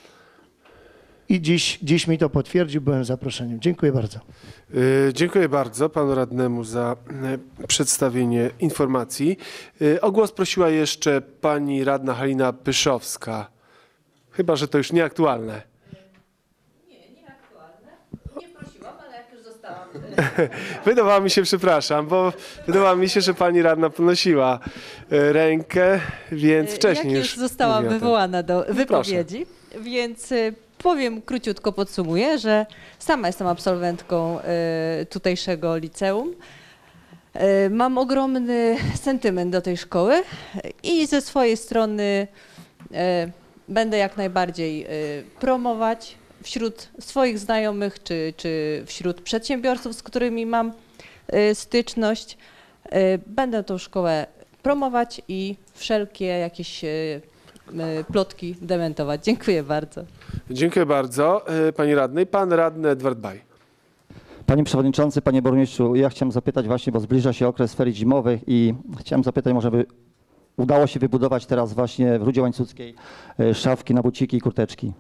i dziś, dziś mi to potwierdził, byłem zaproszeniem. Dziękuję bardzo. Yy, dziękuję bardzo panu radnemu za y, przedstawienie informacji. Yy, o głos prosiła jeszcze pani radna Halina Pyszowska. Chyba że to już nieaktualne. Nie, nieaktualne. Nie prosiłam, ale jak już zostałam. Wydawało mi się, przepraszam, bo wydawało mi się, że pani radna podnosiła y, rękę, więc wcześniej Jak już zostałam mówiła, wywołana do No wypowiedzi, więc y, powiem króciutko, podsumuję, że sama jestem absolwentką y, tutejszego liceum. Y, mam ogromny sentyment do tej szkoły i ze swojej strony y, będę jak najbardziej y, promować wśród swoich znajomych czy, czy wśród przedsiębiorców, z którymi mam y, styczność. Y, będę tą szkołę promować i wszelkie jakieś y, plotki dementować. Dziękuję bardzo. Dziękuję bardzo pani radnej. Pan radny Edward Baj. Panie Przewodniczący, Panie Burmistrzu, ja chciałem zapytać właśnie, bo zbliża się okres ferii zimowych i chciałem zapytać, może by udało się wybudować teraz właśnie w Rudzie Łańcuckiej szafki na buciki i kurteczki.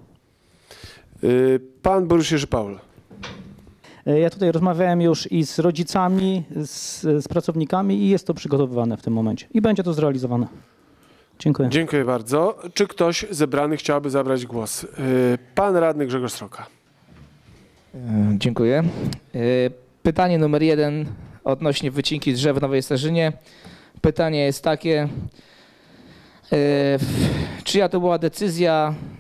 Pan burmistrz Jerzy Paul. Ja tutaj rozmawiałem już i z rodzicami, z, z pracownikami i jest to przygotowywane w tym momencie i będzie to zrealizowane. Dziękuję. Dziękuję bardzo. Czy ktoś zebrany chciałby zabrać głos? Pan radny Grzegorz Sroka. Dziękuję. Pytanie numer jeden odnośnie wycinki drzew w Nowej Starzynie. Pytanie jest takie, czyja to była decyzja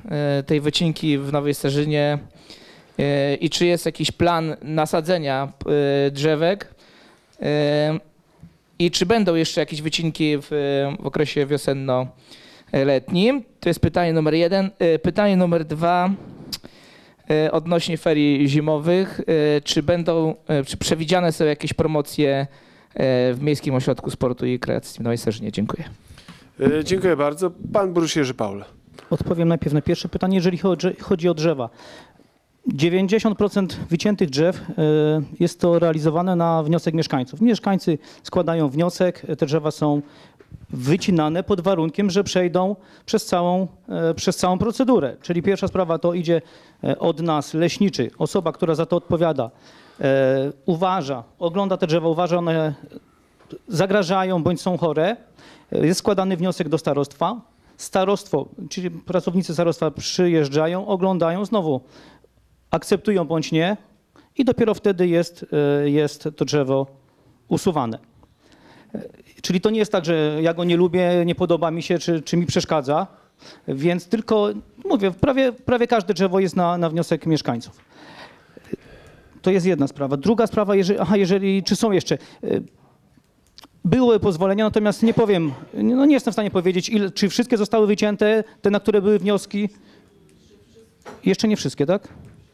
e, tej wycinki w Nowej Starzynie e, i czy jest jakiś plan nasadzenia e, drzewek e, i czy będą jeszcze jakieś wycinki w, w okresie wiosenno-letnim. To jest pytanie numer jeden. E, pytanie numer dwa e, odnośnie ferii zimowych. E, czy będą, e, czy przewidziane są jakieś promocje w Miejskim Ośrodku Sportu i Rekreacji w Nowej Starzynie? Dziękuję. E, Dziękuję bardzo. Pan burmistrz Jerzy Paul. Odpowiem najpierw na pierwsze pytanie, jeżeli chodzi, chodzi o drzewa. dziewięćdziesiąt procent wyciętych drzew y, jest to realizowane na wniosek mieszkańców. Mieszkańcy składają wniosek, te drzewa są wycinane pod warunkiem, że przejdą przez całą, y, przez całą procedurę. Czyli pierwsza sprawa to idzie y, od nas leśniczy, osoba, która za to odpowiada, y, uważa, ogląda te drzewa, uważa, one zagrażają bądź są chore. Jest składany wniosek do starostwa. Starostwo, czyli pracownicy starostwa przyjeżdżają, oglądają, znowu akceptują bądź nie i dopiero wtedy jest, jest to drzewo usuwane. Czyli to nie jest tak, że ja go nie lubię, nie podoba mi się, czy, czy mi przeszkadza, więc tylko, mówię, prawie, prawie każde drzewo jest na, na wniosek mieszkańców. To jest jedna sprawa. Druga sprawa, jeżeli, aha, jeżeli, czy są jeszcze... Były pozwolenia, natomiast nie powiem, no nie jestem w stanie powiedzieć, ile, czy wszystkie zostały wycięte, te, na które były wnioski. Jeszcze nie wszystkie, tak?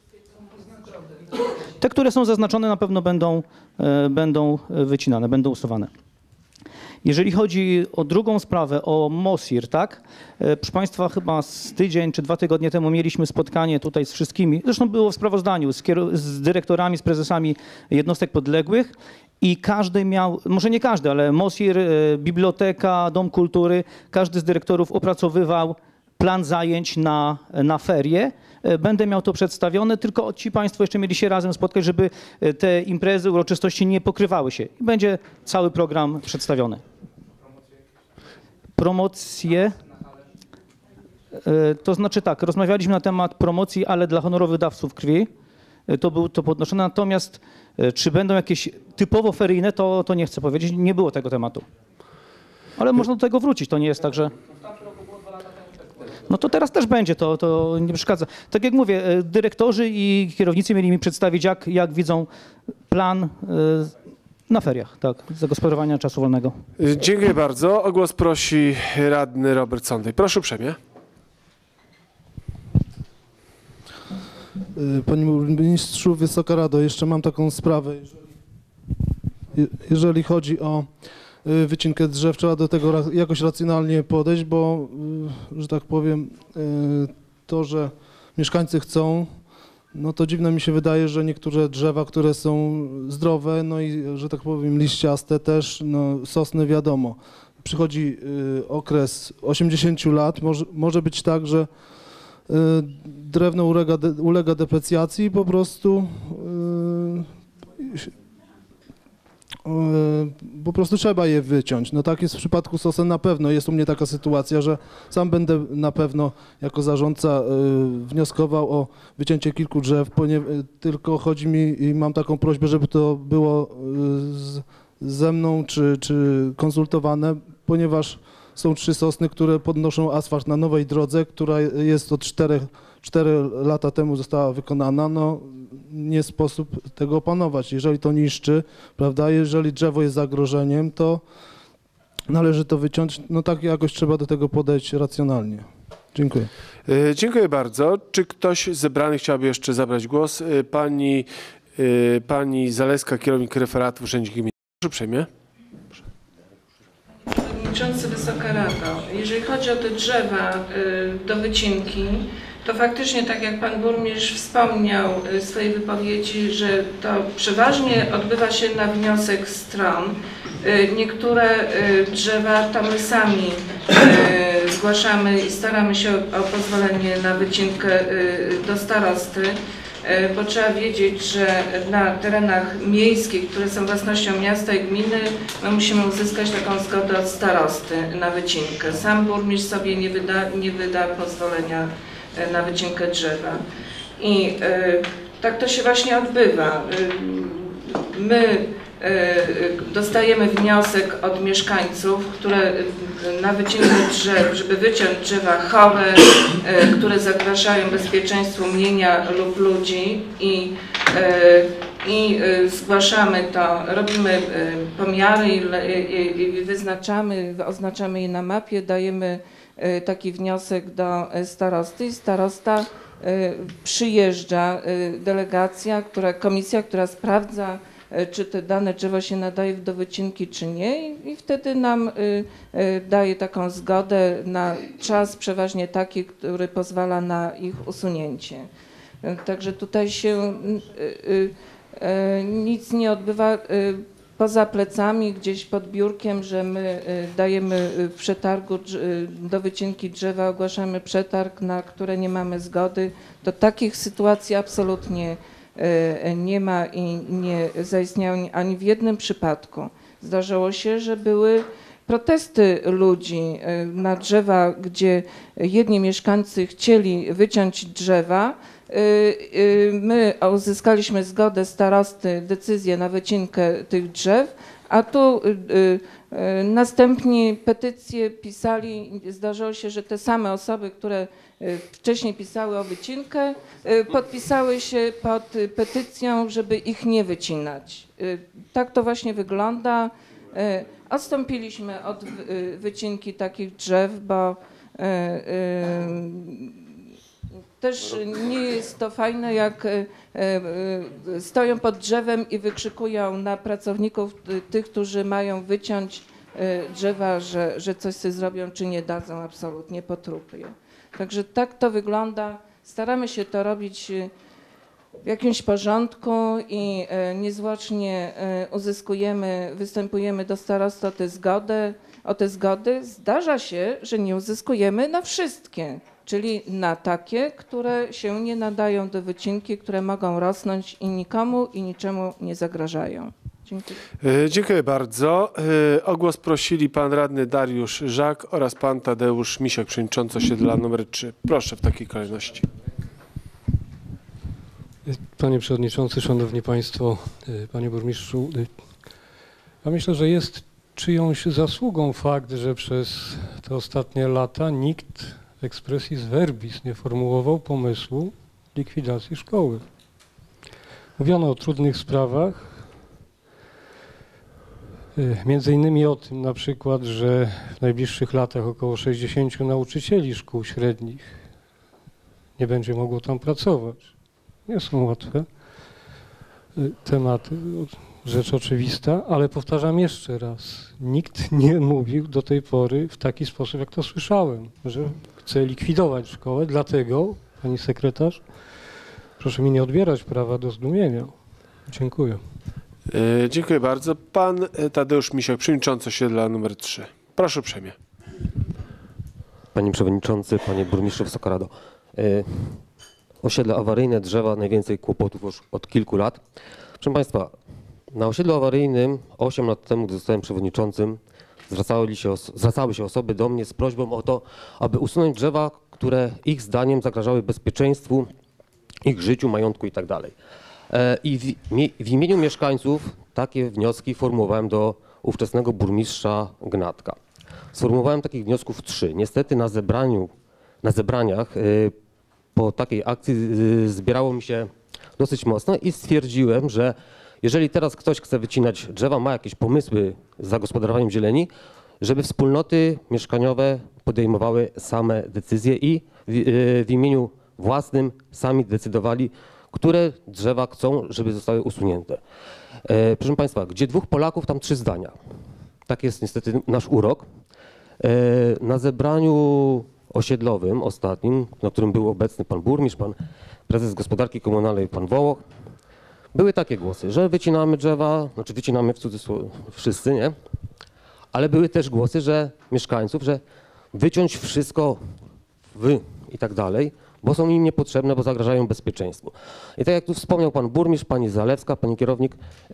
Te, które są zaznaczone, na pewno będą, e, będą wycinane, będą usuwane. Jeżeli chodzi o drugą sprawę, o MOSIR, tak? E, proszę Państwa, chyba z tydzień czy dwa tygodnie temu mieliśmy spotkanie tutaj z wszystkimi, zresztą było w sprawozdaniu, z, z dyrektorami, z prezesami jednostek podległych. I każdy miał, może nie każdy, ale MOSIR, biblioteka, Dom Kultury, każdy z dyrektorów opracowywał plan zajęć na, na ferie. Będę miał to przedstawione, tylko ci Państwo jeszcze mieli się razem spotkać, żeby te imprezy, uroczystości nie pokrywały się. I będzie cały program przedstawiony. Promocje, to znaczy tak, rozmawialiśmy na temat promocji, ale dla honorowych dawców krwi. To było to podnoszone, natomiast czy będą jakieś typowo feryjne, to, to nie chcę powiedzieć, nie było tego tematu. Ale można do tego wrócić, to nie jest tak, że... No to teraz też będzie, to, to nie przeszkadza. Tak jak mówię, dyrektorzy i kierownicy mieli mi przedstawić, jak, jak widzą plan na feriach, tak, zagospodarowania czasu wolnego. Dziękuję bardzo. O głos prosi radny Robert Sondej. Proszę uprzejmie. Panie Burmistrzu, Wysoka Rado, jeszcze mam taką sprawę. Jeżeli, jeżeli chodzi o wycinkę drzew, trzeba do tego jakoś racjonalnie podejść, bo, że tak powiem, to, że mieszkańcy chcą, no to dziwne mi się wydaje, że niektóre drzewa, które są zdrowe, no i, że tak powiem, liściaste też, no sosny wiadomo. Przychodzi okres osiemdziesięciu lat, może, może być tak, że drewno ulega, ulega deprecjacji i po prostu yy, yy, po prostu trzeba je wyciąć. No tak jest w przypadku sosen na pewno. Jest u mnie taka sytuacja, że sam będę na pewno jako zarządca yy, wnioskował o wycięcie kilku drzew, ponieważ tylko chodzi mi i mam taką prośbę, żeby to było yy, z, ze mną czy, czy konsultowane, ponieważ są trzy sosny, które podnoszą asfalt na nowej drodze, która jest od czterech, cztery lata temu została wykonana. No, nie sposób tego opanować. Jeżeli to niszczy, prawda, jeżeli drzewo jest zagrożeniem, to należy to wyciąć. No tak jakoś trzeba do tego podejść racjonalnie. Dziękuję. Yy, dziękuję bardzo. Czy ktoś z zebranych chciałby jeszcze zabrać głos? Yy, pani, yy, pani Zaleska, kierownik referatu w Urzędzie Gminy. Proszę uprzejmie. Przewodniczący, Wysoka Rado, jeżeli chodzi o te drzewa y, do wycinki, to faktycznie, tak jak Pan Burmistrz wspomniał w swojej wypowiedzi, że to przeważnie odbywa się na wniosek stron. Y, niektóre y, drzewa to my sami y, zgłaszamy i staramy się o, o pozwolenie na wycinkę y, do starosty. Bo trzeba wiedzieć, że na terenach miejskich, które są własnością miasta i gminy, no musimy uzyskać taką zgodę od starosty na wycinkę. Sam burmistrz sobie nie wyda, nie wyda pozwolenia na wycinkę drzewa. I y, tak to się właśnie odbywa. Y, my dostajemy wniosek od mieszkańców, które na wycinkę drzew, żeby wyciąć drzewa chore, które zagrażają bezpieczeństwu mienia lub ludzi i, i zgłaszamy to, robimy pomiary i, i wyznaczamy, oznaczamy je na mapie, dajemy taki wniosek do starosty i starosta przyjeżdża delegacja, która, komisja, która sprawdza, czy te dane drzewo się nadaje do wycinki, czy nie i, i wtedy nam y, y, daje taką zgodę na czas przeważnie taki, który pozwala na ich usunięcie. Y, także tutaj się y, y, y, nic nie odbywa y, poza plecami, gdzieś pod biurkiem, że my y, dajemy w przetargu y, do wycinki drzewa, ogłaszamy przetarg, na które nie mamy zgody. Do takich sytuacji absolutnie nie ma i nie zaistniało ani w jednym przypadku. Zdarzyło się, że były protesty ludzi na drzewa, gdzie jedni mieszkańcy chcieli wyciąć drzewa. My uzyskaliśmy zgodę starosty, decyzję na wycinkę tych drzew, a tu następni petycje pisali, zdarzyło się, że te same osoby, które wcześniej pisały o wycinkę, podpisały się pod petycją, żeby ich nie wycinać. Tak to właśnie wygląda. Odstąpiliśmy od wycinki takich drzew, bo też nie jest to fajne, jak stoją pod drzewem i wykrzykują na pracowników, tych, którzy mają wyciąć drzewa, że, że coś sobie zrobią, czy nie dadzą, absolutnie po trupie. Także tak to wygląda. Staramy się to robić w jakimś porządku i niezwłocznie uzyskujemy, występujemy do starosty o tę zgodę, o te zgody. Zdarza się, że nie uzyskujemy na wszystkie, czyli na takie, które się nie nadają do wycinki, które mogą rosnąć i nikomu i niczemu nie zagrażają. Dziękuję. Dziękuję bardzo. O głos prosili pan radny Dariusz Żak oraz pan Tadeusz Misiak, przewodniczący osiedla numer trzy. Proszę w takiej kolejności. Panie Przewodniczący, Szanowni Państwo, Panie Burmistrzu, ja myślę, że jest czyjąś zasługą fakt, że przez te ostatnie lata nikt expressis verbis nie formułował pomysłu likwidacji szkoły. Mówiono o trudnych sprawach, między innymi o tym na przykład, że w najbliższych latach około sześćdziesięciu nauczycieli szkół średnich nie będzie mogło tam pracować. Nie są łatwe tematy, rzecz oczywista, ale powtarzam jeszcze raz, nikt nie mówił do tej pory w taki sposób, jak to słyszałem, że chce likwidować szkołę, dlatego, pani sekretarz, proszę mi nie odbierać prawa do zdumienia. Dziękuję. Yy, dziękuję bardzo. Pan Tadeusz Misiak, przewodniczący osiedla numer trzy. Proszę uprzejmie. Panie Przewodniczący, Panie Burmistrzu, Wysoka Rado. Yy, osiedle awaryjne, drzewa, najwięcej kłopotów już od kilku lat. Proszę Państwa, na osiedlu awaryjnym osiem lat temu, gdy zostałem przewodniczącym, zwracały się, zwracały się osoby do mnie z prośbą o to, aby usunąć drzewa, które ich zdaniem zagrażały bezpieczeństwu, ich życiu, majątku itd. I w, w imieniu mieszkańców takie wnioski formułowałem do ówczesnego burmistrza Gnatka. Sformułowałem takich wniosków trzy. Niestety na zebraniu, na zebraniach po takiej akcji zbierało mi się dosyć mocno i stwierdziłem, że jeżeli teraz ktoś chce wycinać drzewa, ma jakieś pomysły z zagospodarowaniem zieleni, żeby wspólnoty mieszkaniowe podejmowały same decyzje i w, w imieniu własnym sami decydowali, które drzewa chcą, żeby zostały usunięte. E, proszę Państwa, gdzie dwóch Polaków, tam trzy zdania. Tak jest niestety nasz urok. E, na zebraniu osiedlowym ostatnim, na którym był obecny pan burmistrz, pan prezes gospodarki komunalnej, pan Wołoch, były takie głosy, że wycinamy drzewa, znaczy wycinamy w cudzysłowie wszyscy, nie? Ale były też głosy, że mieszkańców, że wyciąć wszystko wy i tak dalej, bo są im niepotrzebne, bo zagrażają bezpieczeństwu. I tak jak tu wspomniał pan burmistrz, pani Zalewska, pani kierownik,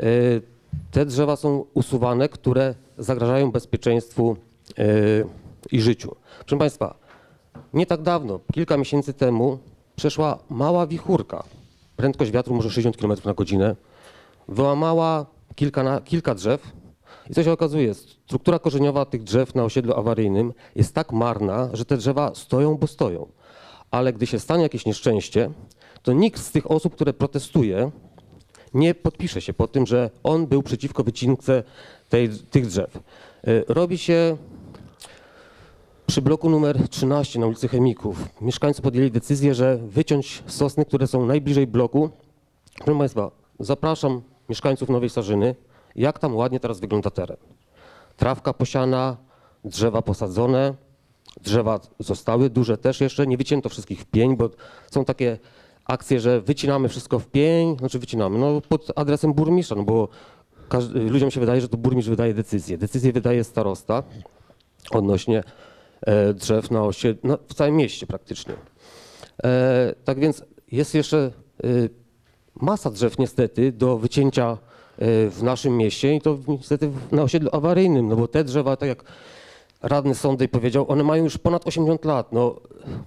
te drzewa są usuwane, które zagrażają bezpieczeństwu i życiu. Proszę Państwa, nie tak dawno, kilka miesięcy temu przeszła mała wichurka, prędkość wiatru może sześćdziesiąt kilometrów na godzinę, wyłamała kilka, na, kilka drzew i co się okazuje, struktura korzeniowa tych drzew na osiedlu awaryjnym jest tak marna, że te drzewa stoją, bo stoją. Ale gdy się stanie jakieś nieszczęście, to nikt z tych osób, które protestuje, nie podpisze się po tym, że on był przeciwko wycince tej, tych drzew. Robi się przy bloku numer trzynaście na ulicy Chemików. Mieszkańcy podjęli decyzję, że wyciąć sosny, które są najbliżej bloku. Proszę Państwa, zapraszam mieszkańców Nowej Sarzyny, jak tam ładnie teraz wygląda teren. Trawka posiana, drzewa posadzone, drzewa zostały, duże też jeszcze, nie wycięto wszystkich w pień, bo są takie akcje, że wycinamy wszystko w pień, znaczy wycinamy, no pod adresem burmistrza, no bo każdy, ludziom się wydaje, że to burmistrz wydaje decyzję. Decyzję wydaje starosta odnośnie e, drzew na osie, no, w całym mieście praktycznie. E, tak więc jest jeszcze e, masa drzew niestety do wycięcia e, w naszym mieście i to niestety na osiedlu awaryjnym, no bo te drzewa, tak jak radny Sądej powiedział, one mają już ponad osiemdziesiąt lat. No,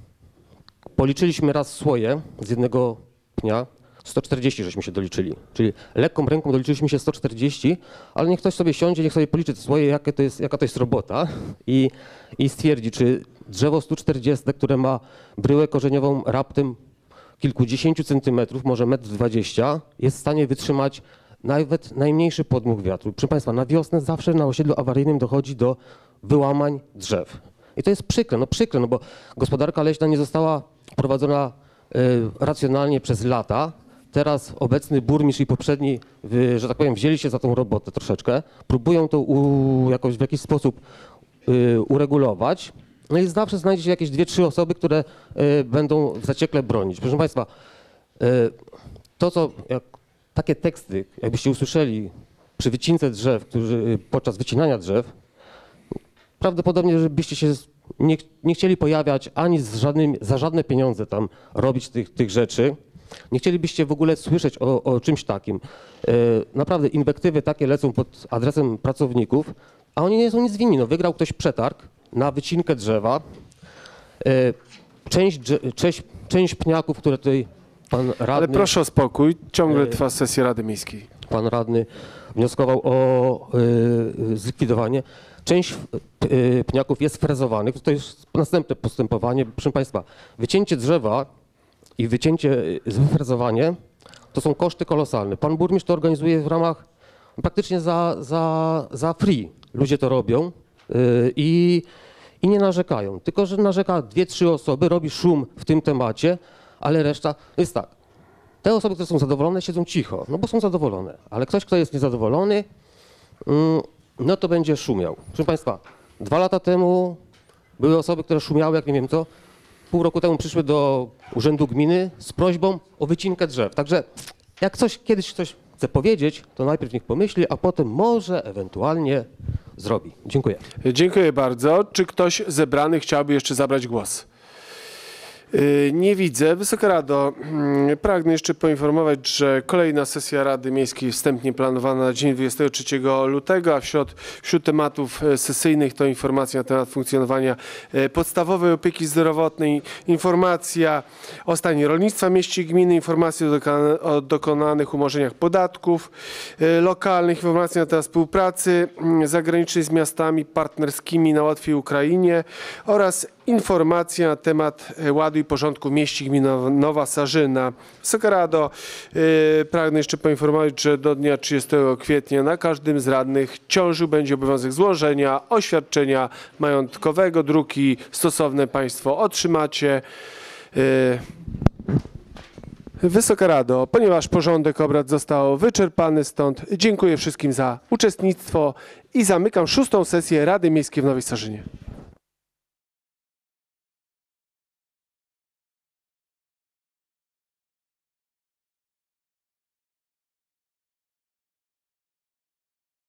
policzyliśmy raz słoje z jednego pnia, sto czterdzieści żeśmy się doliczyli, czyli lekką ręką doliczyliśmy się sto czterdzieści, ale niech ktoś sobie siądzie, niech sobie policzy te słoje, jakie to jest, jaka to jest robota i, i stwierdzi, czy drzewo sto czterdzieści, które ma bryłę korzeniową raptem kilkudziesięciu centymetrów, może metr dwadzieścia, jest w stanie wytrzymać nawet najmniejszy podmuch wiatru. Proszę Państwa, na wiosnę zawsze na osiedlu awaryjnym dochodzi do wyłamań drzew. I to jest przykre, no przykre, no bo gospodarka leśna nie została prowadzona y, racjonalnie przez lata. Teraz obecny burmistrz i poprzedni, y, że tak powiem, wzięli się za tą robotę troszeczkę, próbują to u, jakoś w jakiś sposób y, uregulować. No i zawsze znajdzie się jakieś dwie, trzy osoby, które y, będą zaciekle bronić. Proszę Państwa, y, to co, jak, takie teksty, jakbyście usłyszeli przy wycince drzew, którzy, podczas wycinania drzew, prawdopodobnie, żebyście się nie, nie chcieli pojawiać ani z żadnym, za żadne pieniądze tam robić tych, tych rzeczy. Nie chcielibyście w ogóle słyszeć o, o czymś takim. E, naprawdę inwektywy takie lecą pod adresem pracowników, a oni nie są nic winni. No, wygrał ktoś przetarg na wycinkę drzewa. E, część, część, część pniaków, które tutaj pan radny... Ale proszę o spokój, ciągle trwa sesja Rady Miejskiej. Pan radny wnioskował o y, zlikwidowanie. Część y, pniaków jest frezowanych. To jest następne postępowanie. Proszę Państwa, wycięcie drzewa i wycięcie, wyfrezowanie to są koszty kolosalne. Pan burmistrz to organizuje w ramach praktycznie za, za, za free. Ludzie to robią y, i, i nie narzekają. Tylko że narzeka dwie, trzy osoby, robi szum w tym temacie, ale reszta jest tak. Te osoby, które są zadowolone, siedzą cicho, no bo są zadowolone, ale ktoś, kto jest niezadowolony, no to będzie szumiał. Proszę Państwa, dwa lata temu były osoby, które szumiały, jak nie wiem co, pół roku temu przyszły do Urzędu Gminy z prośbą o wycinkę drzew. Także jak coś kiedyś ktoś chce powiedzieć, to najpierw niech pomyśli, a potem może ewentualnie zrobi. Dziękuję. Dziękuję bardzo. Czy ktoś zebrany chciałby jeszcze zabrać głos? Nie widzę. Wysoka Rado, pragnę jeszcze poinformować, że kolejna sesja Rady Miejskiej wstępnie planowana na dzień dwudziestego trzeciego lutego, a wśród, wśród tematów sesyjnych to informacja na temat funkcjonowania podstawowej opieki zdrowotnej, informacja o stanie rolnictwa w mieście i gminy, informacja o dokonanych umorzeniach podatków lokalnych, informacja na temat współpracy zagranicznej z miastami partnerskimi na Łotwie i Ukrainie oraz informacja na temat ładu i porządku w mieście i gminy Nowa Sarzyna. Wysoka Rado, yy, pragnę jeszcze poinformować, że do dnia trzydziestego kwietnia na każdym z radnych ciążył będzie obowiązek złożenia oświadczenia majątkowego. Druki stosowne Państwo otrzymacie. Yy. Wysoka Rado, ponieważ porządek obrad został wyczerpany, stąd dziękuję wszystkim za uczestnictwo i zamykam szóstą sesję Rady Miejskiej w Nowej Sarzynie.